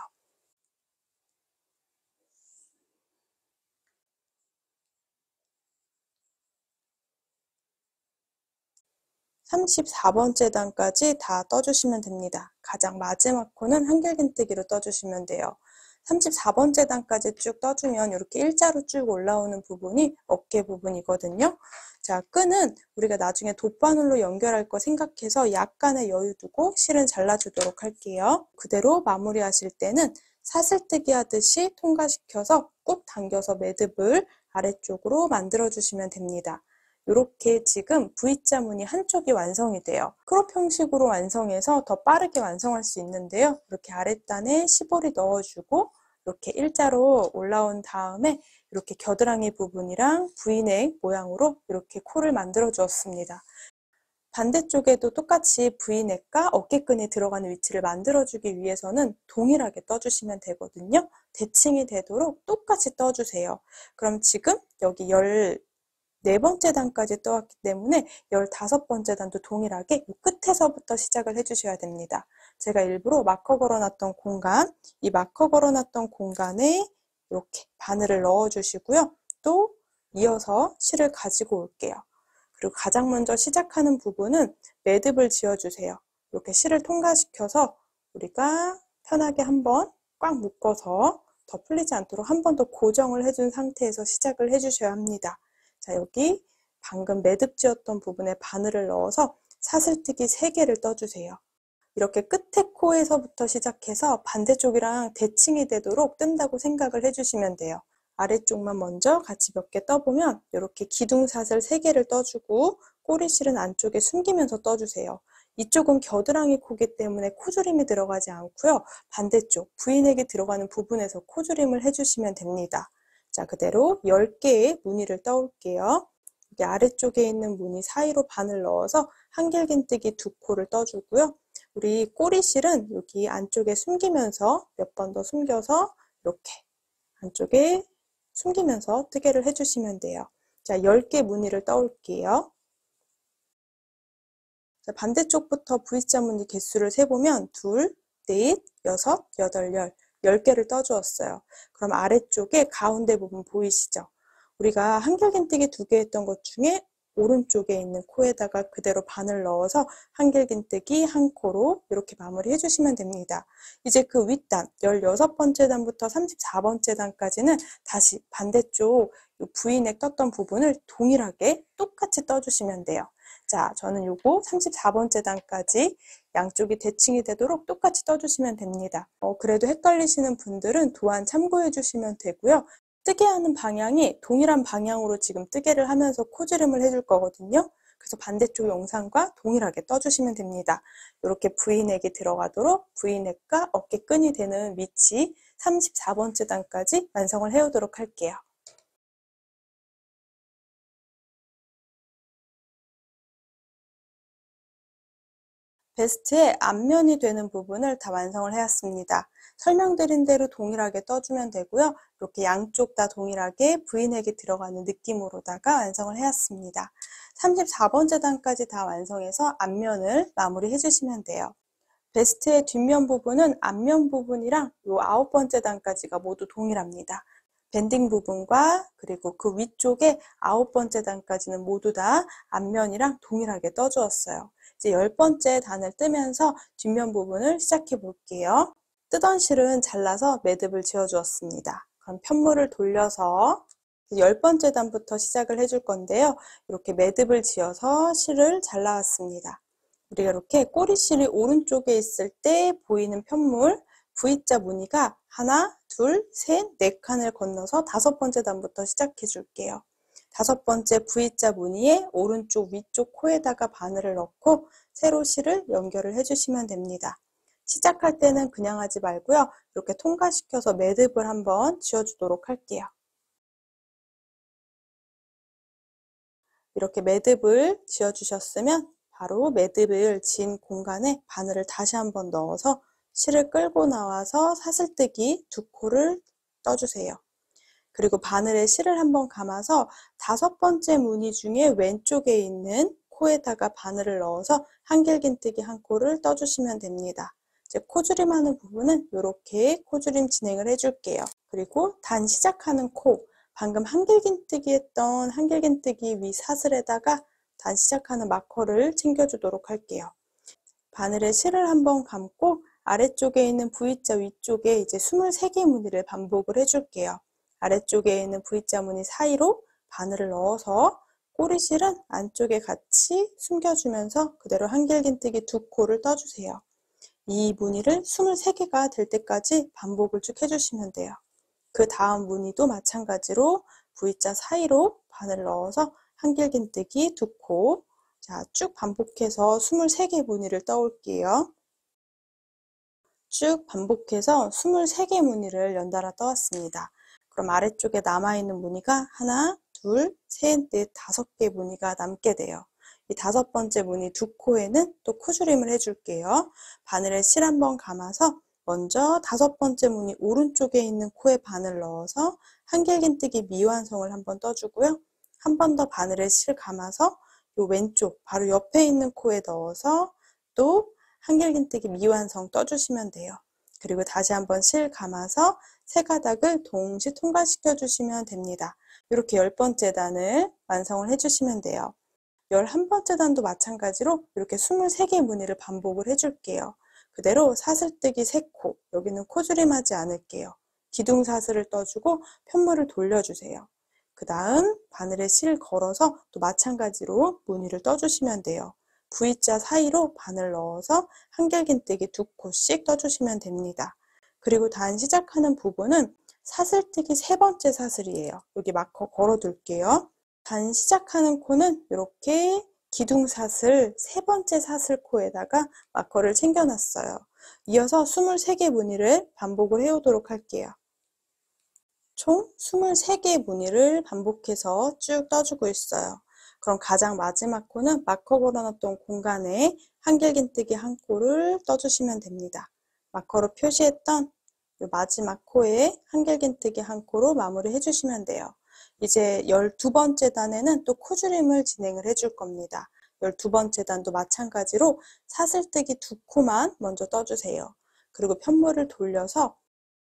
34번째 단까지 다 떠주시면 됩니다. 가장 마지막 코는 한길긴뜨기로 떠주시면 돼요. 34번째 단까지 쭉 떠주면 이렇게 일자로 쭉 올라오는 부분이 어깨 부분이거든요. 자, 끈은 우리가 나중에 돗바늘로 연결할 거 생각해서 약간의 여유 두고 실은 잘라주도록 할게요. 그대로 마무리하실 때는 사슬뜨기 하듯이 통과시켜서 꾹 당겨서 매듭을 아래쪽으로 만들어주시면 됩니다. 이렇게 지금 V자 무늬 한쪽이 완성이 돼요. 크롭 형식으로 완성해서 더 빠르게 완성할 수 있는데요. 이렇게 아랫단에 시보리 넣어주고 이렇게 일자로 올라온 다음에 이렇게 겨드랑이 부분이랑 V넥 모양으로 이렇게 코를 만들어 주었습니다. 반대쪽에도 똑같이 V넥과 어깨끈이 들어가는 위치를 만들어주기 위해서는 동일하게 떠주시면 되거든요. 대칭이 되도록 똑같이 떠주세요. 그럼 지금 여기 14번째 단까지 떠왔기 때문에 15번째 단도 동일하게 이 끝에서부터 시작을 해주셔야 됩니다. 제가 일부러 마커 걸어놨던 공간, 이 마커 걸어놨던 공간에 이렇게 바늘을 넣어주시고요. 또 이어서 실을 가지고 올게요. 그리고 가장 먼저 시작하는 부분은 매듭을 지어주세요. 이렇게 실을 통과시켜서 우리가 편하게 한번 꽉 묶어서 더 풀리지 않도록 한 번 더 고정을 해준 상태에서 시작을 해주셔야 합니다. 자, 여기 방금 매듭 지었던 부분에 바늘을 넣어서 사슬뜨기 3개를 떠주세요. 이렇게 끝에 코에서부터 시작해서 반대쪽이랑 대칭이 되도록 뜬다고 생각을 해주시면 돼요. 아래쪽만 먼저 같이 몇 개 떠보면 이렇게 기둥사슬 3개를 떠주고 꼬리실은 안쪽에 숨기면서 떠주세요. 이쪽은 겨드랑이 코기 때문에 코줄임이 들어가지 않고요. 반대쪽 V넥이 들어가는 부분에서 코줄임을 해주시면 됩니다. 자, 그대로 10개의 무늬를 떠올게요. 여기 아래쪽에 있는 무늬 사이로 바늘 넣어서 한길긴뜨기 2코를 떠주고요. 우리 꼬리실은 여기 안쪽에 숨기면서 몇 번 더 숨겨서 이렇게 안쪽에 숨기면서 뜨개를 해주시면 돼요. 자, 10개 무늬를 떠올게요. 자, 반대쪽부터 V자 무늬 개수를 세보면 2, 4, 6, 8, 10개를 떠주었어요. 그럼 아래쪽에 가운데 부분 보이시죠? 우리가 한길긴뜨기 2개 했던 것 중에 오른쪽에 있는 코에다가 그대로 바늘 넣어서 한길긴뜨기 1코로 이렇게 마무리 해주시면 됩니다. 이제 그 윗단 16번째 단부터 34번째 단까지는 다시 반대쪽 V넥 떴던 부분을 동일하게 똑같이 떠주시면 돼요. 자, 저는 요거 34번째 단까지 양쪽이 대칭이 되도록 똑같이 떠주시면 됩니다. 그래도 헷갈리시는 분들은 도안 참고해 주시면 되고요. 뜨개하는 방향이 동일한 방향으로 지금 뜨개를 하면서 코지름을 해줄 거거든요. 그래서 반대쪽 영상과 동일하게 떠주시면 됩니다. 이렇게 V넥이 들어가도록 V넥과 어깨끈이 되는 위치 34번째 단까지 완성을 해오도록 할게요. 베스트의 앞면이 되는 부분을 다 완성을 해왔습니다. 설명드린 대로 동일하게 떠주면 되고요. 이렇게 양쪽 다 동일하게 V넥이 들어가는 느낌으로다가 완성을 해왔습니다. 34번째 단까지 다 완성해서 앞면을 마무리 해주시면 돼요. 베스트의 뒷면 부분은 앞면 부분이랑 요 9번째 단까지가 모두 동일합니다. 밴딩 부분과 그리고 그 위쪽에 9번째 단까지는 모두 다 앞면이랑 동일하게 떠주었어요. 이제 10번째 단을 뜨면서 뒷면 부분을 시작해 볼게요. 뜨던 실은 잘라서 매듭을 지어 주었습니다. 그럼 편물을 돌려서 10번째 단부터 시작을 해줄 건데요. 이렇게 매듭을 지어서 실을 잘라왔습니다. 우리가 이렇게 꼬리실이 오른쪽에 있을 때 보이는 편물 V자 무늬가 하나, 둘, 셋, 4칸을 건너서 5번째 단부터 시작해 줄게요. 5번째 V자 무늬에 오른쪽 위쪽 코에다가 바늘을 넣고 세로 실을 연결을 해주시면 됩니다. 시작할 때는 그냥 하지 말고요. 이렇게 통과시켜서 매듭을 한번 지어주도록 할게요. 이렇게 매듭을 지어주셨으면 바로 매듭을 지은 공간에 바늘을 다시 한번 넣어서 실을 끌고 나와서 사슬뜨기 2코를 떠주세요. 그리고 바늘에 실을 한번 감아서 5번째 무늬 중에 왼쪽에 있는 코에다가 바늘을 넣어서 한길긴뜨기 1코를 떠주시면 됩니다. 이제 코줄임하는 부분은 이렇게 코줄임 진행을 해줄게요. 그리고 단 시작하는 코, 방금 한길긴뜨기 했던 한길긴뜨기 위 사슬에다가 단 시작하는 마커를 챙겨주도록 할게요. 바늘에 실을 한번 감고 아래쪽에 있는 V자 위쪽에 이제 23개 무늬를 반복을 해줄게요. 아래쪽에 있는 V자 무늬 사이로 바늘을 넣어서 꼬리실은 안쪽에 같이 숨겨주면서 그대로 한길긴뜨기 2코를 떠주세요. 이 무늬를 23개가 될 때까지 반복을 쭉 해주시면 돼요. 그 다음 무늬도 마찬가지로 V자 사이로 바늘을 넣어서 한길긴뜨기 2코, 자, 쭉 반복해서 23개 무늬를 떠올게요. 쭉 반복해서 23개 무늬를 연달아 떠왔습니다. 그럼 아래쪽에 남아있는 무늬가 하나, 둘, 셋, 넷, 5개 무늬가 남게 돼요. 이 5번째 무늬 2코에는 또 코줄임을 해줄게요. 바늘에 실 한번 감아서 먼저 5번째 무늬 오른쪽에 있는 코에 바늘 넣어서 한길긴뜨기 미완성을 한번 떠주고요. 한 번 더 바늘에 실 감아서 요 왼쪽 바로 옆에 있는 코에 넣어서 또 한길긴뜨기 미완성 떠주시면 돼요. 그리고 다시 한번 실 감아서 3가닥을 동시 통과시켜 주시면 됩니다. 이렇게 10번째 단을 완성을 해주시면 돼요. 11번째 단도 마찬가지로 이렇게 23개 무늬를 반복을 해줄게요. 그대로 사슬뜨기 3코, 여기는 코줄임 하지 않을게요. 기둥사슬을 떠주고 편물을 돌려주세요. 그 다음 바늘에 실 걸어서 또 마찬가지로 무늬를 떠주시면 돼요. V자 사이로 바늘 넣어서 한길긴뜨기 2코씩 떠주시면 됩니다. 그리고 단 시작하는 부분은 사슬뜨기 3번째 사슬이에요. 여기 마커 걸어둘게요. 단 시작하는 코는 이렇게 기둥사슬 3번째 사슬코에다가 마커를 챙겨놨어요. 이어서 23개 무늬를 반복을 해오도록 할게요. 총 23개 무늬를 반복해서 쭉 떠주고 있어요. 그럼 가장 마지막 코는 마커 걸어놨던 공간에 한길긴뜨기 1코를 떠주시면 됩니다. 마커로 표시했던 이 마지막 코에 한길긴뜨기 1코로 마무리 해주시면 돼요. 이제 12번째 단에는 또 코줄임을 진행을 해줄 겁니다. 12번째 단도 마찬가지로 사슬뜨기 2코만 먼저 떠주세요. 그리고 편물을 돌려서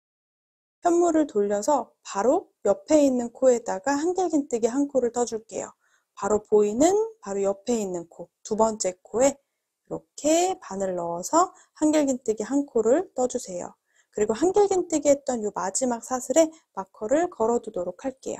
바로 옆에 있는 코에다가 한길긴뜨기 1코를 떠줄게요. 바로 보이는 바로 옆에 있는 코, 2번째 코에 이렇게 바늘 넣어서 한길긴뜨기 1코를 떠주세요. 그리고 한길긴뜨기 했던 이 마지막 사슬에 마커를 걸어두도록 할게요.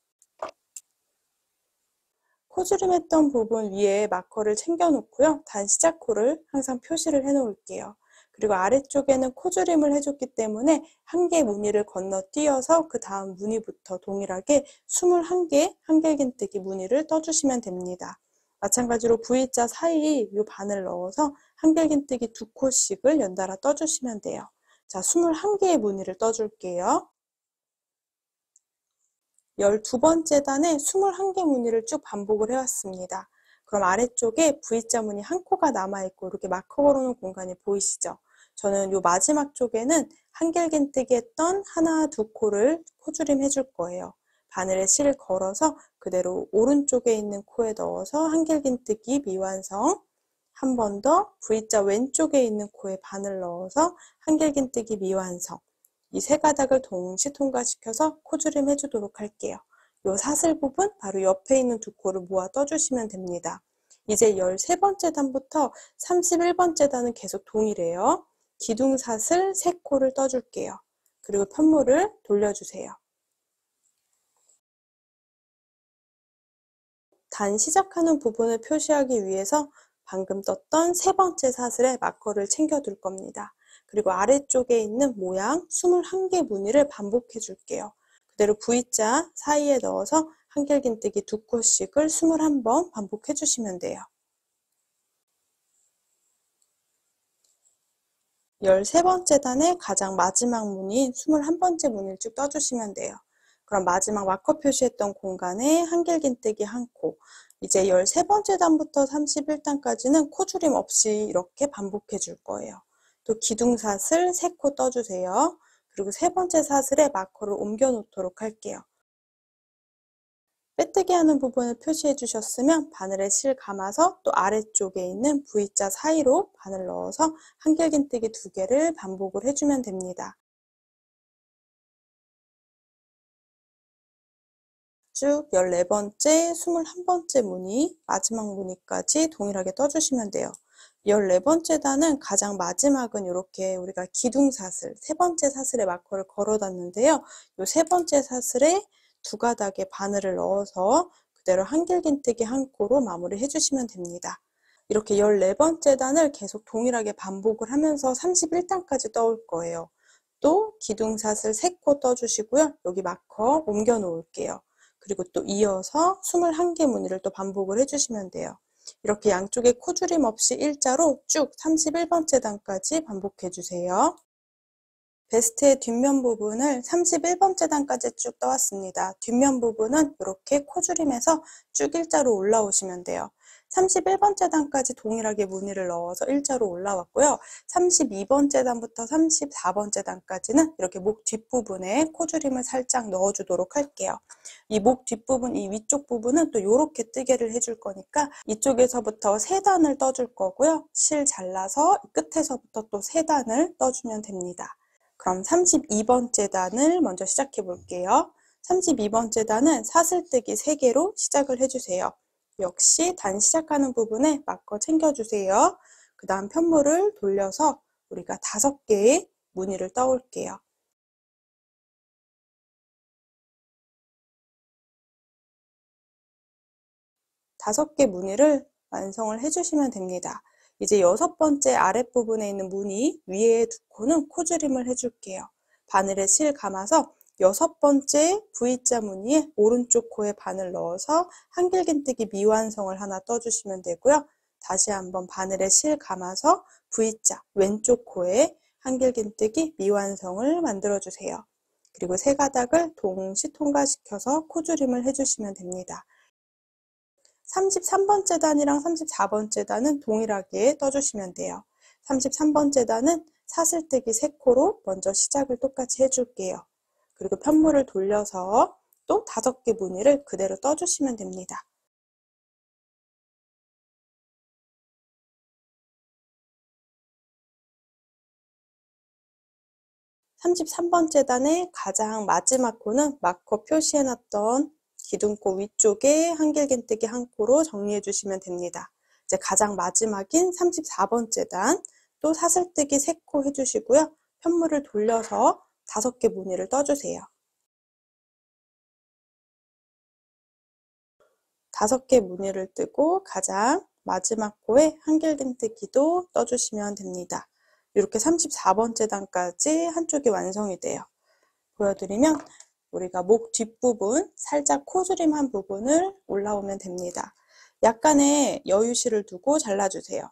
코줄임 했던 부분 위에 마커를 챙겨 놓고요. 단 시작코를 항상 표시를 해 놓을게요. 그리고 아래쪽에는 코줄임을 해줬기 때문에 1개 무늬를 건너뛰어서 그 다음 무늬부터 동일하게 21개 한길긴뜨기 무늬를 떠주시면 됩니다. 마찬가지로 V자 사이 이 바늘 넣어서 한길긴뜨기 2코씩을 연달아 떠주시면 돼요. 자, 21개의 무늬를 떠줄게요. 12번째 단에 21개 무늬를 쭉 반복을 해왔습니다. 그럼 아래쪽에 V자 무늬 1코가 남아있고 이렇게 마커 걸어놓은 공간이 보이시죠? 저는 이 마지막 쪽에는 한길긴뜨기 했던 하나, 2코를 코줄임 해줄 거예요. 바늘에 실을 걸어서 그대로 오른쪽에 있는 코에 넣어서 한길긴뜨기 미완성, 한 번 더 V자 왼쪽에 있는 코에 바늘 넣어서 한길긴뜨기 미완성, 이 3가닥을 동시 통과시켜서 코줄임 해주도록 할게요. 이 사슬 부분 바로 옆에 있는 2코를 모아 떠주시면 됩니다. 이제 13번째 단부터 31번째 단은 계속 동일해요. 기둥사슬 3코를 떠줄게요. 그리고 편물을 돌려주세요. 단 시작하는 부분을 표시하기 위해서 방금 떴던 3번째 사슬에 마커를 챙겨둘 겁니다. 그리고 아래쪽에 있는 모양 21개 무늬를 반복해 줄게요. 그대로 V자 사이에 넣어서 한길긴뜨기 2코씩을 21번 반복해 주시면 돼요. 13번째 단의 가장 마지막 무늬 21번째 무늬를 쭉 떠주시면 돼요. 그럼 마지막 마커 표시했던 공간에 한길긴뜨기 1코, 이제 13번째 단부터 31단까지는 코줄임 없이 이렇게 반복해 줄 거예요. 또 기둥사슬 3코 떠주세요. 그리고 세 번째 사슬에 마커를 옮겨 놓도록 할게요. 빼뜨기 하는 부분을 표시해 주셨으면 바늘에 실 감아서 또 아래쪽에 있는 V자 사이로 바늘 넣어서 한길긴뜨기 2개를 반복을 해주면 됩니다. 쭉 14번째, 21번째 무늬, 마지막 무늬까지 동일하게 떠주시면 돼요. 14번째 단은 가장 마지막은 이렇게 우리가 기둥사슬, 세 번째 사슬에 마커를 걸어놨는데요. 이 세 번째 사슬에 2가닥의 바늘을 넣어서 그대로 한길긴뜨기 1코로 마무리 해주시면 됩니다. 이렇게 14번째 단을 계속 동일하게 반복을 하면서 31단까지 떠올 거예요. 또 기둥사슬 3코 떠주시고요. 여기 마커 옮겨 놓을게요. 그리고 또 이어서 21개 무늬를 또 반복을 해주시면 돼요. 이렇게 양쪽에 코줄임 없이 일자로 쭉 31번째 단까지 반복해주세요. 베스트의 뒷면 부분을 31번째 단까지 쭉 떠왔습니다. 뒷면 부분은 이렇게 코줄임에서 쭉 일자로 올라오시면 돼요. 31번째 단까지 동일하게 무늬를 넣어서 일자로 올라왔고요. 32번째 단부터 34번째 단까지는 이렇게 목 뒷부분에 코줄임을 살짝 넣어주도록 할게요. 이 목 뒷부분, 이 위쪽 부분은 또 이렇게 뜨개를 해줄 거니까 이쪽에서부터 3단을 떠줄 거고요. 실 잘라서 끝에서부터 또 3단을 떠주면 됩니다. 그럼 32번째 단을 먼저 시작해 볼게요. 32번째 단은 사슬뜨기 3개로 시작을 해주세요. 역시 단 시작하는 부분에 마커 챙겨주세요. 그 다음 편물을 돌려서 우리가 5개의 무늬를 떠올게요. 다섯 개 무늬를 완성을 해주시면 됩니다. 이제 6번째 아랫부분에 있는 무늬 위에 2코는 코줄임을 해줄게요. 바늘에 실 감아서 6번째 V자 무늬에 오른쪽 코에 바늘 넣어서 한길긴뜨기 미완성을 하나 떠주시면 되고요. 다시 한번 바늘에 실 감아서 V자 왼쪽 코에 한길긴뜨기 미완성을 만들어주세요. 그리고 3가닥을 동시 통과시켜서 코줄임을 해주시면 됩니다. 33번째 단이랑 34번째 단은 동일하게 떠주시면 돼요. 33번째 단은 사슬뜨기 3코로 먼저 시작을 똑같이 해줄게요. 그리고 편물을 돌려서 또 5개 무늬를 그대로 떠주시면 됩니다. 33번째 단의 가장 마지막 코는 마커 표시해놨던 기둥코 위쪽에 한길긴뜨기 1코로 정리해 주시면 됩니다. 이제 가장 마지막인 34번째 단, 또 사슬뜨기 3코 해주시고요. 편물을 돌려서 5개 무늬를 떠주세요. 5개 무늬를 뜨고 가장 마지막 코에 한길긴뜨기도 떠주시면 됩니다. 이렇게 34번째 단까지 한쪽이 완성이 돼요. 보여드리면 우리가 목 뒷부분 살짝 코줄임한 부분을 올라오면 됩니다. 약간의 여유실을 두고 잘라주세요.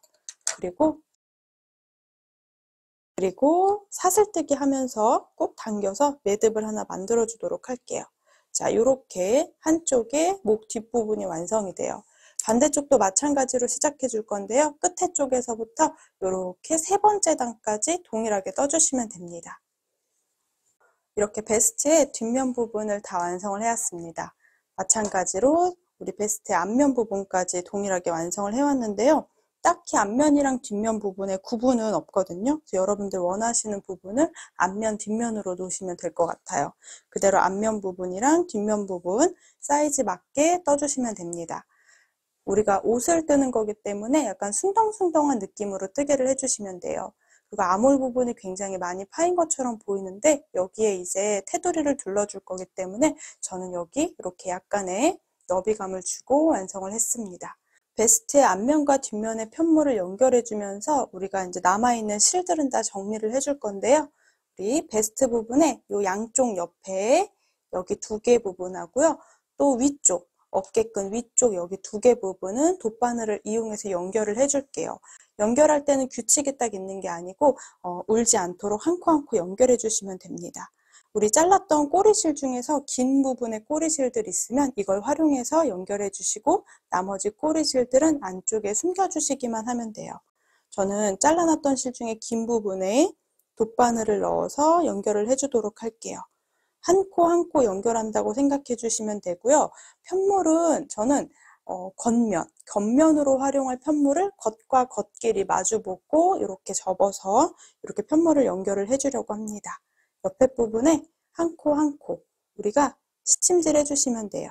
그리고 사슬뜨기 하면서 꼭 당겨서 매듭을 하나 만들어 주도록 할게요. 자, 이렇게 한쪽에 목 뒷부분이 완성이 돼요. 반대쪽도 마찬가지로 시작해 줄 건데요. 끝에 쪽에서부터 이렇게 3번째 단까지 동일하게 떠주시면 됩니다. 이렇게 베스트의 뒷면 부분을 다 완성을 해왔습니다. 마찬가지로 우리 베스트의 앞면 부분까지 동일하게 완성을 해왔는데요. 딱히 앞면이랑 뒷면 부분에 구분은 없거든요. 그래서 여러분들 원하시는 부분을 앞면, 뒷면으로 놓으시면 될 것 같아요. 그대로 앞면 부분이랑 뒷면 부분 사이즈 맞게 떠주시면 됩니다. 우리가 옷을 뜨는 거기 때문에 약간 숭덩숭덩한 느낌으로 뜨개를 해주시면 돼요. 그리고 아몰 부분이 굉장히 많이 파인 것처럼 보이는데 여기에 이제 테두리를 둘러줄 거기 때문에 저는 여기 이렇게 약간의 너비감을 주고 완성을 했습니다. 베스트의 앞면과 뒷면의 편물을 연결해주면서 우리가 이제 남아있는 실들은 다 정리를 해줄 건데요. 우리 베스트 부분에 이 양쪽 옆에 여기 2개 부분하고요. 또 위쪽, 어깨끈 위쪽 여기 2개 부분은 돗바늘을 이용해서 연결을 해줄게요. 연결할 때는 규칙이 딱 있는 게 아니고 울지 않도록 한 코 한 코 연결해 주시면 됩니다. 우리 잘랐던 꼬리실 중에서 긴 부분에 꼬리실들 있으면 이걸 활용해서 연결해 주시고 나머지 꼬리실들은 안쪽에 숨겨 주시기만 하면 돼요. 저는 잘라놨던 실 중에 긴 부분에 돗바늘을 넣어서 연결을 해주도록 할게요. 한 코 한 코 연결한다고 생각해 주시면 되고요. 편물은 저는 겉면으로 활용할 편물을 겉과 겉끼리 마주보고 이렇게 접어서 이렇게 편물을 연결을 해주려고 합니다. 옆에 부분에 한 코 한 코 우리가 시침질 해주시면 돼요.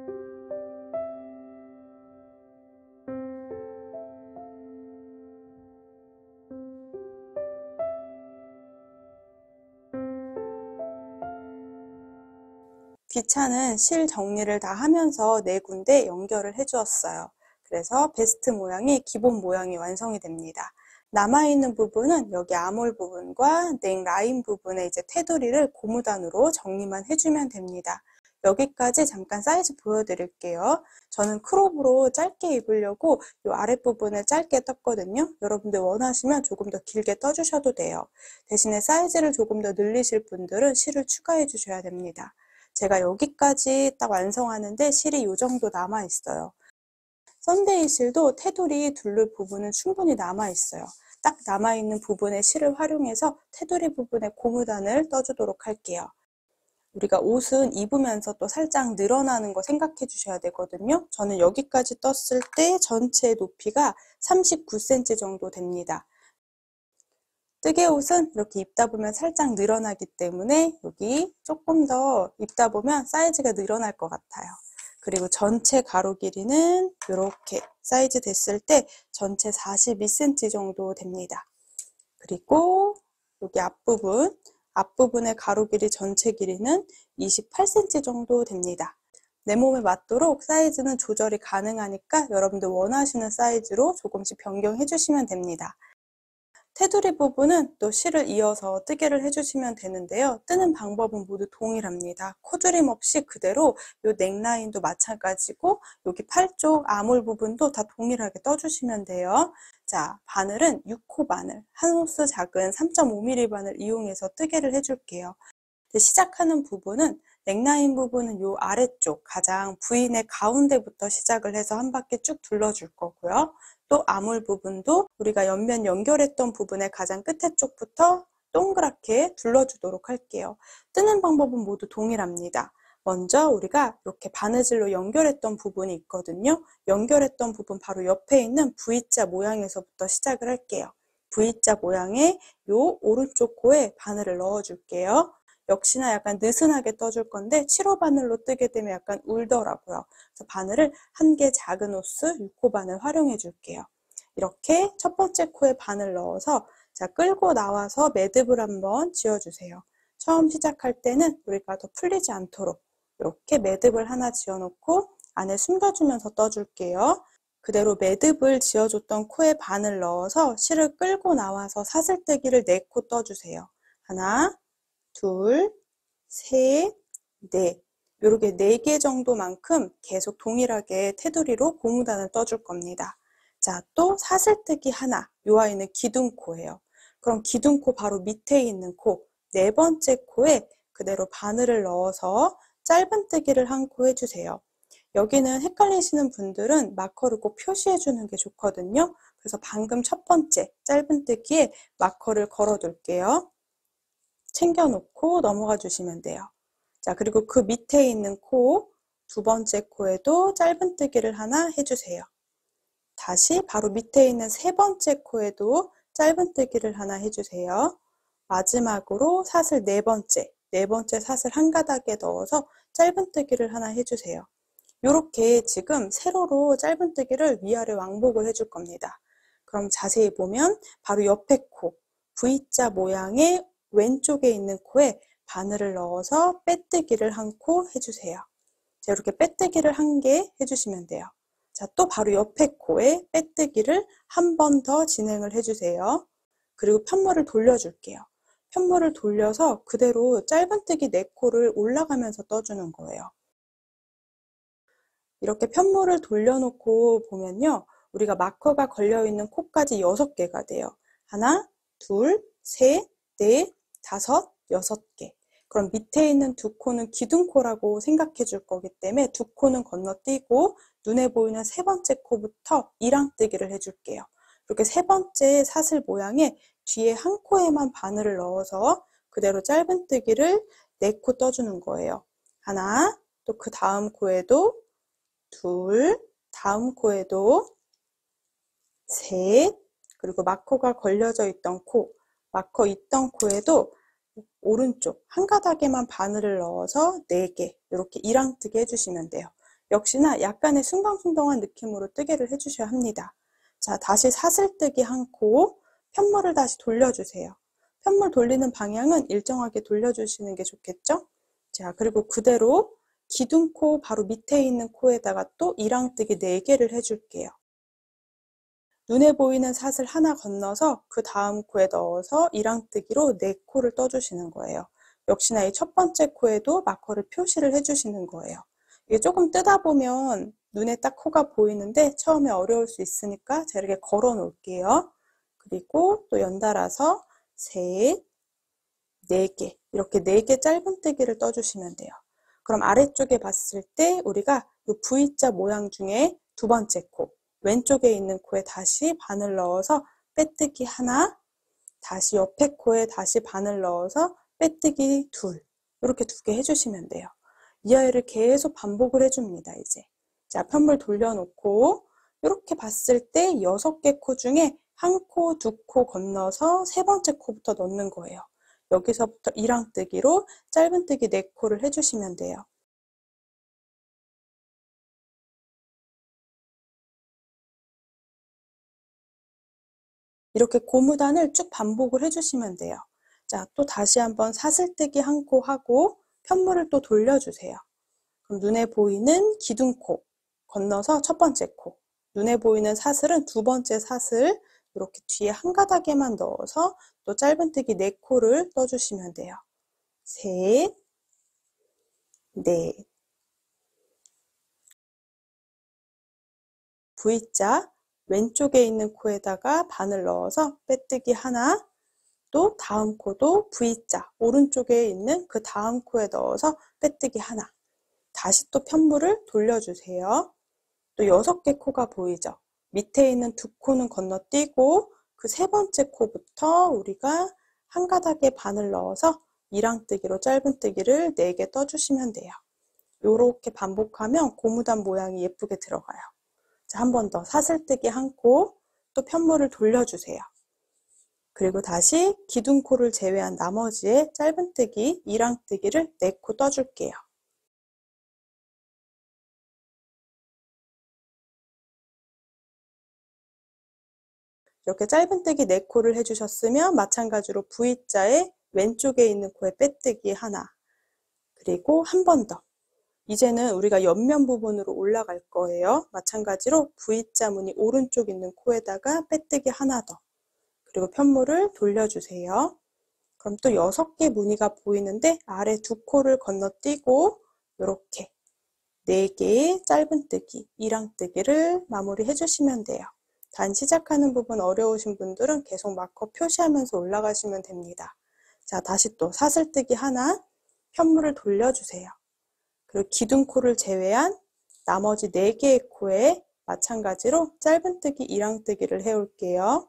귀찮은 실 정리를 다 하면서 네 군데 연결을 해주었어요. 그래서 베스트 모양이 기본 모양이 완성이 됩니다. 남아있는 부분은 여기 아몰 부분과 넥 라인 부분에 이제 테두리를 고무단으로 정리만 해주면 됩니다. 여기까지 잠깐 사이즈 보여드릴게요. 저는 크롭으로 짧게 입으려고 이 아랫부분을 짧게 떴거든요. 여러분들 원하시면 조금 더 길게 떠주셔도 돼요. 대신에 사이즈를 조금 더 늘리실 분들은 실을 추가해 주셔야 됩니다. 제가 여기까지 딱 완성하는데 실이 이 정도 남아 있어요. 썬데이 실도 테두리 둘릴 부분은 충분히 남아 있어요. 딱 남아있는 부분의 실을 활용해서 테두리 부분에 고무단을 떠주도록 할게요. 우리가 옷은 입으면서 또 살짝 늘어나는 거 생각해 주셔야 되거든요. 저는 여기까지 떴을 때 전체 높이가 39cm 정도 됩니다. 뜨개 옷은 이렇게 입다 보면 살짝 늘어나기 때문에 여기 조금 더 입다 보면 사이즈가 늘어날 것 같아요. 그리고 전체 가로 길이는 이렇게 사이즈 됐을 때 전체 42cm 정도 됩니다. 그리고 여기 앞부분의 가로 길이 전체 길이는 28cm 정도 됩니다. 내 몸에 맞도록 사이즈는 조절이 가능하니까 여러분들 원하시는 사이즈로 조금씩 변경해 주시면 됩니다. 테두리 부분은 또 실을 이어서 뜨개를 해주시면 되는데요. 뜨는 방법은 모두 동일합니다. 코줄임 없이 그대로 이 넥라인도 마찬가지고 여기 팔 쪽 아몰 부분도 다 동일하게 떠주시면 돼요. 자, 바늘은 6호 바늘, 한 호스 작은 3.5mm 바늘 이용해서 뜨개를 해줄게요. 시작하는 부분은 넥라인 부분은 이 아래쪽 가장 V넥 가운데부터 시작을 해서 한 바퀴 쭉 둘러줄 거고요. 또 아몰 부분도 우리가 옆면 연결했던 부분의 가장 끝에 쪽부터 동그랗게 둘러주도록 할게요. 뜨는 방법은 모두 동일합니다. 먼저 우리가 이렇게 바느질로 연결했던 부분이 있거든요. 연결했던 부분 바로 옆에 있는 V자 모양에서부터 시작을 할게요. V자 모양의 요 오른쪽 코에 바늘을 넣어줄게요. 역시나 약간 느슨하게 떠줄 건데 7호 바늘로 뜨게 되면 약간 울더라고요. 그래서 바늘을 한 개 작은 호스 6호 바늘 활용해 줄게요. 이렇게 첫 번째 코에 바늘 넣어서 자 끌고 나와서 매듭을 한번 지어주세요. 처음 시작할 때는 우리가 더 풀리지 않도록 이렇게 매듭을 하나 지어놓고 안에 숨겨주면서 떠줄게요. 그대로 매듭을 지어줬던 코에 바늘 넣어서 실을 끌고 나와서 사슬뜨기를 4코 떠주세요. 하나, 둘, 셋, 넷. 이렇게 4개 정도만큼 계속 동일하게 테두리로 고무단을 떠줄 겁니다. 자, 또 사슬뜨기 하나. 이 아이는 기둥코예요. 그럼 기둥코 바로 밑에 있는 코, 4번째 코에 그대로 바늘을 넣어서 짧은뜨기를 한 코 해주세요. 여기는 헷갈리시는 분들은 마커를 꼭 표시해 주는 게 좋거든요. 그래서 방금 첫 번째 짧은뜨기에 마커를 걸어 둘게요. 챙겨놓고 넘어가 주시면 돼요. 자, 그리고 그 밑에 있는 코, 2번째 코에도 짧은뜨기를 하나 해주세요. 다시 바로 밑에 있는 3번째 코에도 짧은뜨기를 하나 해주세요. 마지막으로 사슬 4번째 사슬 한 가닥에 넣어서 짧은뜨기를 하나 해주세요. 이렇게 지금 세로로 짧은뜨기를 위아래 왕복을 해줄 겁니다. 그럼 자세히 보면 바로 옆에 코, V자 모양의 왼쪽에 있는 코에 바늘을 넣어서 빼뜨기를 한 코 해주세요. 자, 이렇게 빼뜨기를 한 개 해주시면 돼요. 자, 또 바로 옆에 코에 빼뜨기를 한 번 더 진행을 해주세요. 그리고 편물을 돌려줄게요. 편물을 돌려서 그대로 짧은뜨기 4코를 올라가면서 떠주는 거예요. 이렇게 편물을 돌려놓고 보면요. 우리가 마커가 걸려있는 코까지 6개가 돼요. 하나, 둘, 셋, 넷, 5, 6개. 그럼 밑에 있는 두 코는 기둥코라고 생각해 줄 거기 때문에 두 코는 건너뛰고 눈에 보이는 세 번째 코부터 이랑뜨기를 해줄게요. 이렇게 세 번째 사슬 모양에 뒤에 한 코에만 바늘을 넣어서 그대로 짧은뜨기를 네 코 떠주는 거예요. 하나, 또 그 다음 코에도 둘, 다음 코에도 셋, 그리고 마커가 걸려져 있던 코, 마커 있던 코에도 오른쪽 한 가닥에만 바늘을 넣어서 4개 이렇게 이랑뜨기 해주시면 돼요. 역시나 약간의 숭덩숭덩한 느낌으로 뜨개를 해주셔야 합니다. 자, 다시 사슬뜨기 한 코, 편물을 다시 돌려주세요. 편물 돌리는 방향은 일정하게 돌려주시는 게 좋겠죠? 자, 그리고 그대로 기둥코 바로 밑에 있는 코에다가 또 이랑뜨기 4개를 해줄게요. 눈에 보이는 사슬 하나 건너서 그 다음 코에 넣어서 이랑뜨기로 4코를 떠주시는 거예요. 역시나 이 첫 번째 코에도 마커를 표시를 해주시는 거예요. 이게 조금 뜨다 보면 눈에 딱 코가 보이는데 처음에 어려울 수 있으니까 제가 이렇게 걸어 놓을게요. 그리고 또 연달아서 셋, 4개, 이렇게 4개 짧은뜨기를 떠주시면 돼요. 그럼 아래쪽에 봤을 때 우리가 이 V자 모양 중에 두 번째 코, 왼쪽에 있는 코에 다시 바늘 넣어서 빼뜨기 하나, 다시 옆에 코에 다시 바늘 넣어서 빼뜨기 둘, 이렇게 2개 해주시면 돼요. 이 아이를 계속 반복을 해줍니다, 이제. 자, 편물 돌려놓고 이렇게 봤을 때 6개 코 중에 한 코, 2코 건너서 세 번째 코부터 넣는 거예요. 여기서부터 이랑뜨기로 짧은뜨기 4코를 해주시면 돼요. 이렇게 고무단을 쭉 반복을 해주시면 돼요. 자, 또 다시 한번 사슬뜨기 한 코 하고 편물을 또 돌려주세요. 그럼 눈에 보이는 기둥코 건너서 첫 번째 코, 눈에 보이는 사슬은 두 번째 사슬, 이렇게 뒤에 한 가닥에만 넣어서 또 짧은뜨기 4코를 떠주시면 돼요. 셋, 넷, V자 왼쪽에 있는 코에다가 바늘 넣어서 빼뜨기 하나, 또 다음 코도 V자 오른쪽에 있는 그 다음 코에 넣어서 빼뜨기 하나, 다시 또 편물을 돌려주세요. 또 6개 코가 보이죠? 밑에 있는 두 코는 건너뛰고 그 세 번째 코부터 우리가 한 가닥에 바늘 넣어서 이랑뜨기로 짧은뜨기를 4개 떠주시면 돼요. 이렇게 반복하면 고무단 모양이 예쁘게 들어가요. 자, 한 번 더 사슬뜨기 한 코, 또 편물을 돌려주세요. 그리고 다시 기둥코를 제외한 나머지의 짧은뜨기, 이랑뜨기를 4코 떠줄게요. 이렇게 짧은뜨기 4코를 해주셨으면 마찬가지로 V자의 왼쪽에 있는 코에 빼뜨기 하나, 그리고 한 번 더. 이제는 우리가 옆면 부분으로 올라갈 거예요. 마찬가지로 V자 무늬 오른쪽 있는 코에다가 빼뜨기 하나 더, 그리고 편물을 돌려주세요. 그럼 또 6개 무늬가 보이는데 아래 2코를 건너뛰고 이렇게 4개의 짧은뜨기, 이랑뜨기를 마무리해 주시면 돼요. 단 시작하는 부분 어려우신 분들은 계속 마커 표시하면서 올라가시면 됩니다. 자, 다시 또 사슬뜨기 하나, 편물을 돌려주세요. 그리고 기둥코를 제외한 나머지 4개의 코에 마찬가지로 짧은뜨기, 이랑뜨기를 해올게요.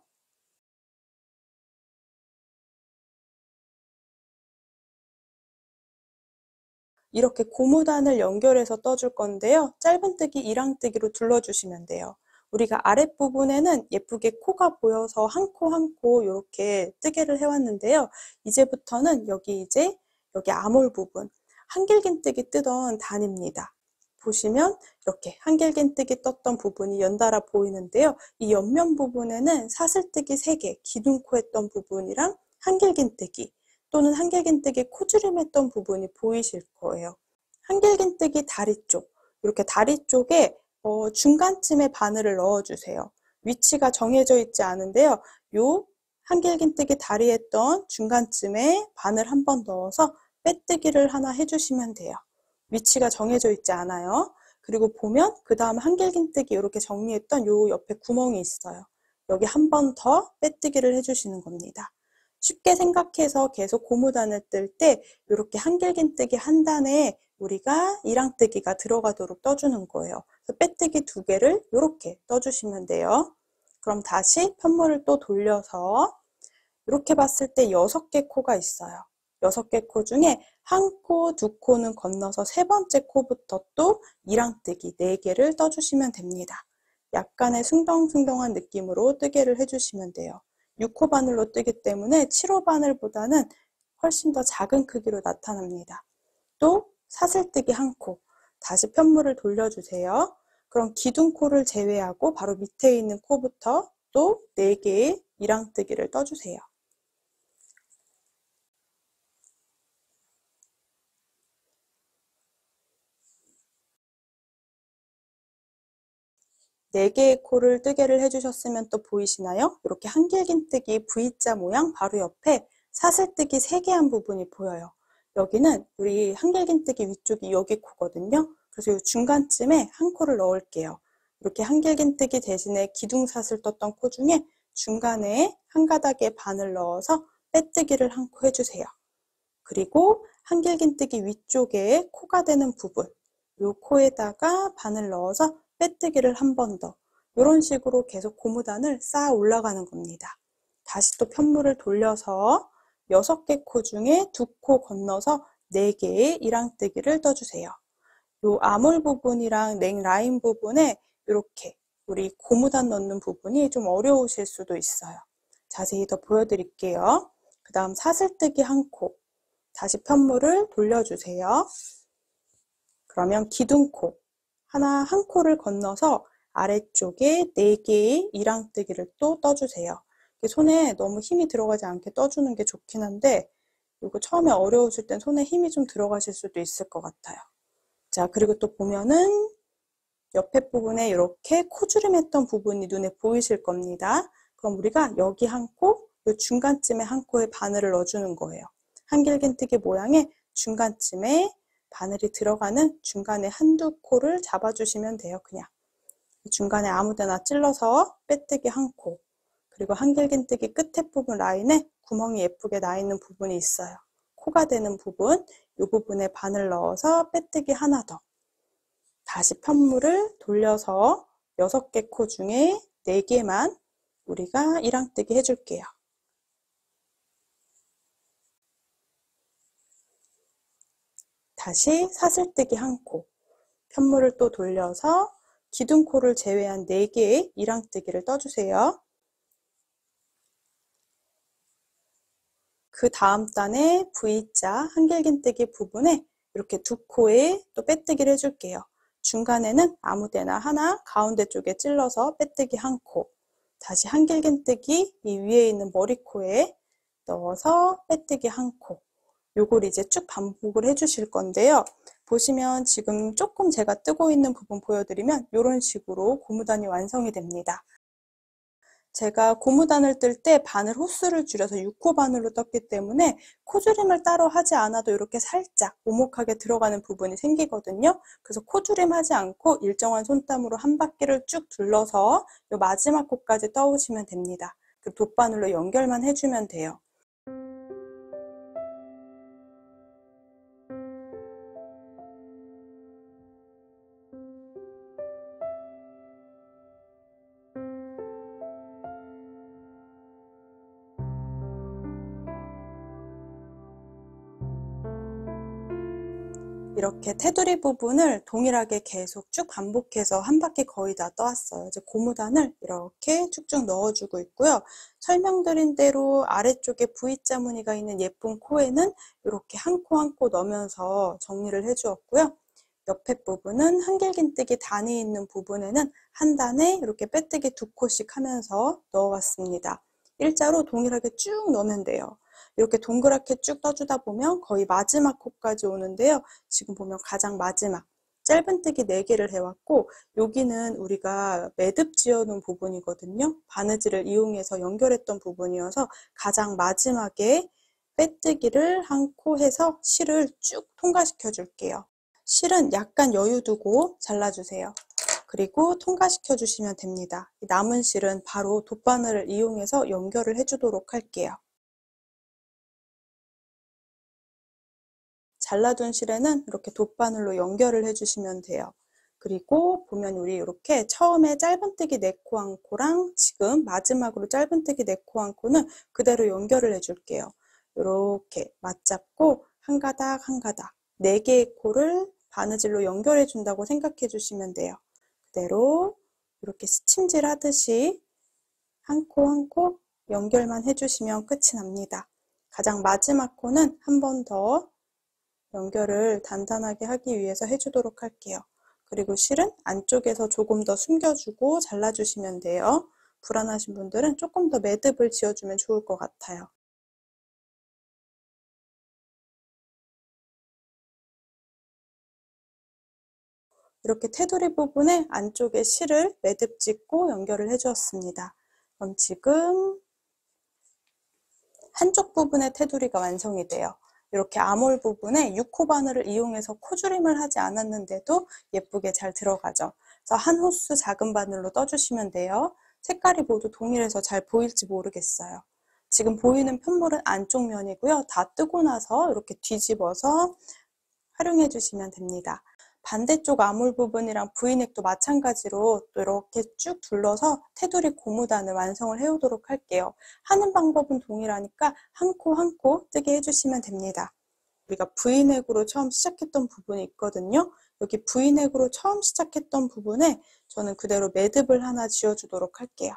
이렇게 고무단을 연결해서 떠줄 건데요. 짧은뜨기, 이랑뜨기로 둘러주시면 돼요. 우리가 아랫부분에는 예쁘게 코가 보여서 한 코 한 코 이렇게 뜨개를 해왔는데요. 이제부터는 여기 아몰 부분, 한길긴뜨기 뜨던 단입니다. 보시면 이렇게 한길긴뜨기 떴던 부분이 연달아 보이는데요. 이 옆면 부분에는 사슬뜨기 3개, 기둥코 했던 부분이랑 한길긴뜨기, 또는 한길긴뜨기 코주름 했던 부분이 보이실 거예요. 한길긴뜨기 다리 쪽, 이렇게 다리 쪽에 중간쯤에 바늘을 넣어주세요. 위치가 정해져 있지 않은데요. 요 한길긴뜨기 다리 했던 중간쯤에 바늘 한 번 넣어서 빼뜨기를 하나 해주시면 돼요. 위치가 정해져 있지 않아요. 그리고 보면 그 다음 한길긴뜨기 이렇게 정리했던 요 옆에 구멍이 있어요. 여기 한 번 더 빼뜨기를 해주시는 겁니다. 쉽게 생각해서 계속 고무단을 뜰 때 이렇게 한길긴뜨기 한 단에 우리가 이랑뜨기가 들어가도록 떠주는 거예요. 그래서 빼뜨기 2개를 이렇게 떠주시면 돼요. 그럼 다시 편물을 또 돌려서 이렇게 봤을 때 6개 코가 있어요. 6개 코 중에 1코, 2코는 건너서 3번째 코부터 또 이랑뜨기 4개를 떠주시면 됩니다. 약간의 숭덩숭덩한 느낌으로 뜨개를 해주시면 돼요. 6호 바늘로 뜨기 때문에 7호 바늘보다는 훨씬 더 작은 크기로 나타납니다. 또 사슬뜨기 1코, 다시 편물을 돌려주세요. 그럼 기둥코를 제외하고 바로 밑에 있는 코부터 또 4개의 이랑뜨기를 떠주세요. 네 개의 코를 뜨개를 해주셨으면 또 보이시나요? 이렇게 한길긴뜨기 V자 모양 바로 옆에 사슬뜨기 3개 한 부분이 보여요. 여기는 우리 한길긴뜨기 위쪽이 여기 코거든요. 그래서 이 중간쯤에 1코를 넣을게요. 이렇게 한길긴뜨기 대신에 기둥사슬 떴던 코 중에 중간에 한 가닥에 바늘 넣어서 빼뜨기를 1코 해주세요. 그리고 한길긴뜨기 위쪽에 코가 되는 부분, 이 코에다가 바늘 넣어서 빼뜨기를 한 번 더. 이런 식으로 계속 고무단을 쌓아 올라가는 겁니다. 다시 또 편물을 돌려서 6개 코 중에 2코 건너서 4개의 이랑뜨기를 떠주세요. 요 아몰 부분이랑 넥 라인 부분에 이렇게 우리 고무단 넣는 부분이 좀 어려우실 수도 있어요. 자세히 더 보여드릴게요. 그 다음 사슬뜨기 1코, 다시 편물을 돌려주세요. 그러면 기둥코, 한 코를 건너서 아래쪽에 4개의 이랑뜨기를 또 떠주세요. 손에 너무 힘이 들어가지 않게 떠주는 게 좋긴 한데 이거 처음에 어려우실 땐 손에 힘이 좀 들어가실 수도 있을 것 같아요. 자, 그리고 또 보면은 옆에 부분에 이렇게 코주름했던 부분이 눈에 보이실 겁니다. 그럼 우리가 여기 1코, 이 중간쯤에 1코에 바늘을 넣어주는 거예요. 한길긴뜨기 모양의 중간쯤에 바늘이 들어가는 중간에 1~2코를 잡아주시면 돼요. 그냥 중간에 아무데나 찔러서 빼뜨기 1코, 그리고 한길긴뜨기 끝에 부분 라인에 구멍이 예쁘게 나 있는 부분이 있어요. 코가 되는 부분, 이 부분에 바늘 넣어서 빼뜨기 하나 더. 다시 편물을 돌려서 6개 코 중에 4개만 우리가 이랑뜨기 해줄게요. 다시 사슬뜨기 1코, 편물을 또 돌려서 기둥코를 제외한 4개의 이랑뜨기를 떠주세요. 그 다음 단에 V자 한길긴뜨기 부분에 이렇게 2코에 또 빼뜨기를 해줄게요. 중간에는 아무데나 하나 가운데 쪽에 찔러서 빼뜨기 1코, 다시 한길긴뜨기 이 위에 있는 머리코에 넣어서 빼뜨기 1코. 요걸 이제 쭉 반복을 해주실 건데요. 보시면 지금 조금 제가 뜨고 있는 부분 보여드리면 이런 식으로 고무단이 완성이 됩니다. 제가 고무단을 뜰 때 바늘 호수를 줄여서 6호 바늘로 떴기 때문에 코줄임을 따로 하지 않아도 이렇게 살짝 오목하게 들어가는 부분이 생기거든요. 그래서 코줄임 하지 않고 일정한 손땀으로 한 바퀴를 쭉 둘러서 이 마지막 코까지 떠오시면 됩니다. 그 돗바늘로 연결만 해주면 돼요. 이렇게 테두리 부분을 동일하게 계속 쭉 반복해서 한 바퀴 거의 다 떠왔어요. 이제 고무단을 이렇게 쭉쭉 넣어주고 있고요. 설명드린 대로 아래쪽에 V자 무늬가 있는 예쁜 코에는 이렇게 한 코 한 코 넣으면서 정리를 해주었고요. 옆에 부분은 한길긴뜨기 단이 있는 부분에는 한 단에 이렇게 빼뜨기 2코씩 하면서 넣어왔습니다. 일자로 동일하게 쭉 넣으면 돼요. 이렇게 동그랗게 쭉 떠주다 보면 거의 마지막 코까지 오는데요. 지금 보면 가장 마지막 짧은뜨기 4개를 해왔고 여기는 우리가 매듭 지어놓은 부분이거든요. 바느질을 이용해서 연결했던 부분이어서 가장 마지막에 빼뜨기를 1코 해서 실을 쭉 통과시켜 줄게요. 실은 약간 여유 두고 잘라주세요. 그리고 통과시켜 주시면 됩니다. 남은 실은 바로 돗바늘을 이용해서 연결을 해주도록 할게요. 잘라둔 실에는 이렇게 돗바늘로 연결을 해주시면 돼요. 그리고 보면 우리 이렇게 처음에 짧은뜨기 4코 1코랑 지금 마지막으로 짧은뜨기 4코 1코는 그대로 연결을 해줄게요. 이렇게 맞잡고 한 가닥 한 가닥 4개의 코를 바느질로 연결해 준다고 생각해 주시면 돼요. 그대로 이렇게 시침질 하듯이 한 코 한 코 연결만 해주시면 끝이 납니다. 가장 마지막 코는 한 번 더 연결을 단단하게 하기 위해서 해주도록 할게요. 그리고 실은 안쪽에서 조금 더 숨겨주고 잘라주시면 돼요. 불안하신 분들은 조금 더 매듭을 지어주면 좋을 것 같아요. 이렇게 테두리 부분에 안쪽에 실을 매듭 짓고 연결을 해주었습니다. 그럼 지금 한쪽 부분의 테두리가 완성이 돼요. 이렇게 아몰 부분에 6호 바늘을 이용해서 코줄임을 하지 않았는데도 예쁘게 잘 들어가죠. 그래서 한 호수 작은 바늘로 떠주시면 돼요. 색깔이 모두 동일해서 잘 보일지 모르겠어요. 지금 보이는 편물은 안쪽 면이고요. 다 뜨고 나서 이렇게 뒤집어서 활용해 주시면 됩니다. 반대쪽 아몰 부분이랑 V넥도 마찬가지로 또 이렇게 쭉 둘러서 테두리 고무단을 완성을 해오도록 할게요. 하는 방법은 동일하니까 한 코 한 코 뜨게 해주시면 됩니다. 우리가 V넥으로 처음 시작했던 부분이 있거든요. 여기 V넥으로 처음 시작했던 부분에 저는 그대로 매듭을 하나 지어주도록 할게요.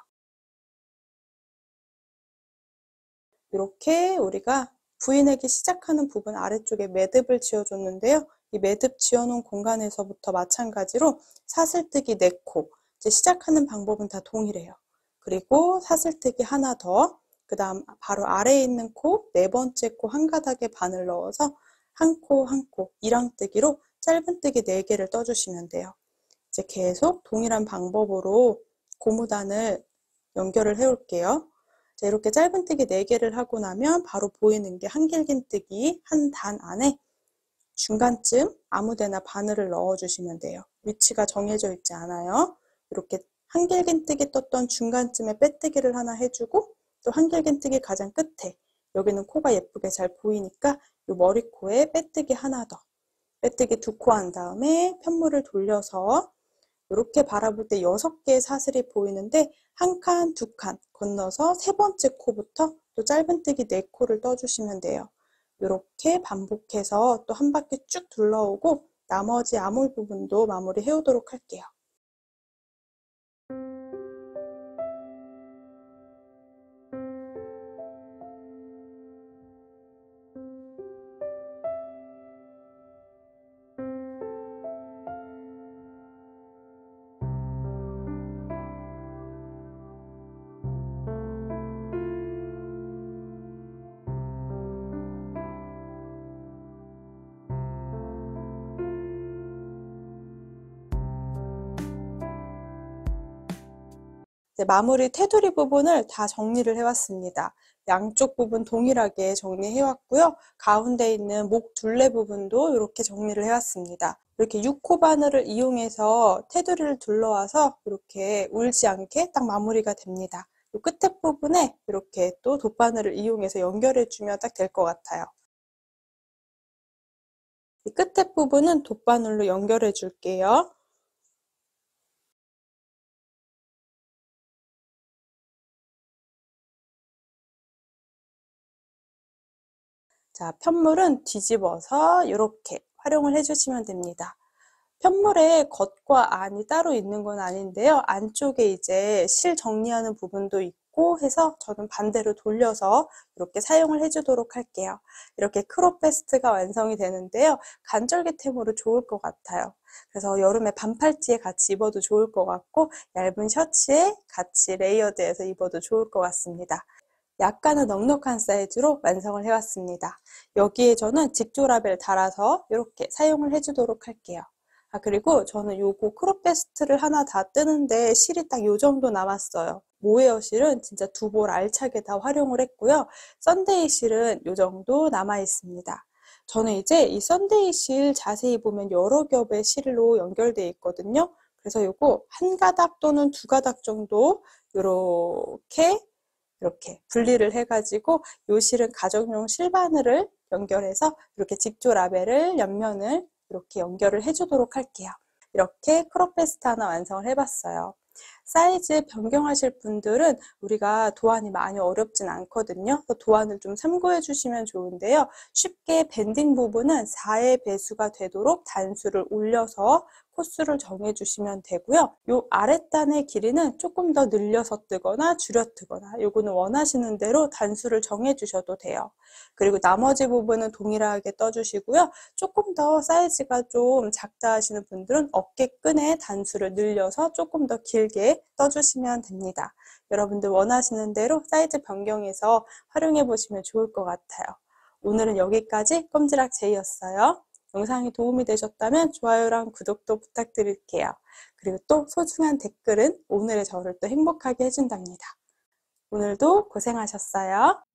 이렇게 우리가 V넥이 시작하는 부분 아래쪽에 매듭을 지어줬는데요. 이 매듭 지어놓은 공간에서부터 마찬가지로 사슬뜨기 4코, 이제 시작하는 방법은 다 동일해요. 그리고 사슬뜨기 하나 더, 그 다음 바로 아래에 있는 코, 4번째 코 한 가닥에 바늘 넣어서 한 코 한 코, 이랑뜨기로 짧은뜨기 4개를 떠주시면 돼요. 이제 계속 동일한 방법으로 고무단을 연결을 해올게요. 자, 이렇게 짧은뜨기 4개를 하고 나면 바로 보이는 게 한길긴뜨기 한 단 안에 중간쯤 아무데나 바늘을 넣어주시면 돼요. 위치가 정해져 있지 않아요. 이렇게 한길긴뜨기 떴던 중간쯤에 빼뜨기를 하나 해주고 또 한길긴뜨기 가장 끝에 여기는 코가 예쁘게 잘 보이니까 이 머리코에 빼뜨기 하나 더 빼뜨기 2코 한 다음에 편물을 돌려서 이렇게 바라볼 때 6개의 사슬이 보이는데 한 칸, 2칸 건너서 3번째 코부터 또 짧은뜨기 4코를 떠주시면 돼요. 이렇게 반복해서 또 한 바퀴 쭉 둘러오고 나머지 아몰 부분도 마무리 해오도록 할게요. 마무리 테두리 부분을 다 정리를 해왔습니다. 양쪽 부분 동일하게 정리해왔고요. 가운데 있는 목 둘레 부분도 이렇게 정리를 해왔습니다. 이렇게 6호 바늘을 이용해서 테두리를 둘러와서 이렇게 울지 않게 딱 마무리가 됩니다. 이 끝에 부분에 이렇게 또 돗바늘을 이용해서 연결해주면 딱 될 것 같아요. 이 끝에 부분은 돗바늘로 연결해 줄게요. 자, 편물은 뒤집어서 이렇게 활용을 해주시면 됩니다. 편물에 겉과 안이 따로 있는 건 아닌데요. 안쪽에 이제 실 정리하는 부분도 있고 해서 저는 반대로 돌려서 이렇게 사용을 해주도록 할게요. 이렇게 크롭 베스트가 완성이 되는데요. 간절기템으로 좋을 것 같아요. 그래서 여름에 반팔티에 같이 입어도 좋을 것 같고 얇은 셔츠에 같이 레이어드해서 입어도 좋을 것 같습니다. 약간은 넉넉한 사이즈로 완성을 해왔습니다. 여기에 저는 직조라벨 달아서 이렇게 사용을 해주도록 할게요. 그리고 저는 요거 크롭 베스트를 하나 다 뜨는데 실이 딱 요 정도 남았어요. 모헤어 실은 진짜 2볼 알차게 다 활용을 했고요. 썬데이 실은 요 정도 남아 있습니다. 저는 이제 이 썬데이 실 자세히 보면 여러 겹의 실로 연결되어 있거든요. 그래서 요거 한 가닥 또는 2가닥 정도 이렇게 이렇게 분리를 해가지고 요 실은 가정용 실바늘을 연결해서 이렇게 직조 라벨을 옆면을 이렇게 연결을 해주도록 할게요. 이렇게 크롭 베스트 하나 완성을 해봤어요. 사이즈 변경하실 분들은 우리가 도안이 많이 어렵진 않거든요. 도안을 좀 참고해 주시면 좋은데요. 쉽게 밴딩 부분은 4의 배수가 되도록 단수를 올려서 코스를 정해 주시면 되고요. 요 아랫단의 길이는 조금 더 늘려서 뜨거나 줄여 뜨거나 요거는 원하시는 대로 단수를 정해 주셔도 돼요. 그리고 나머지 부분은 동일하게 떠주시고요. 조금 더 사이즈가 좀 작다 하시는 분들은 어깨끈에 단수를 늘려서 조금 더 길게 떠주시면 됩니다. 여러분들 원하시는 대로 사이즈 변경해서 활용해 보시면 좋을 것 같아요. 오늘은 여기까지 꼼지락 제이였어요. 영상이 도움이 되셨다면 좋아요랑 구독도 부탁드릴게요. 그리고 또 소중한 댓글은 오늘의 저를 또 행복하게 해준답니다. 오늘도 고생하셨어요.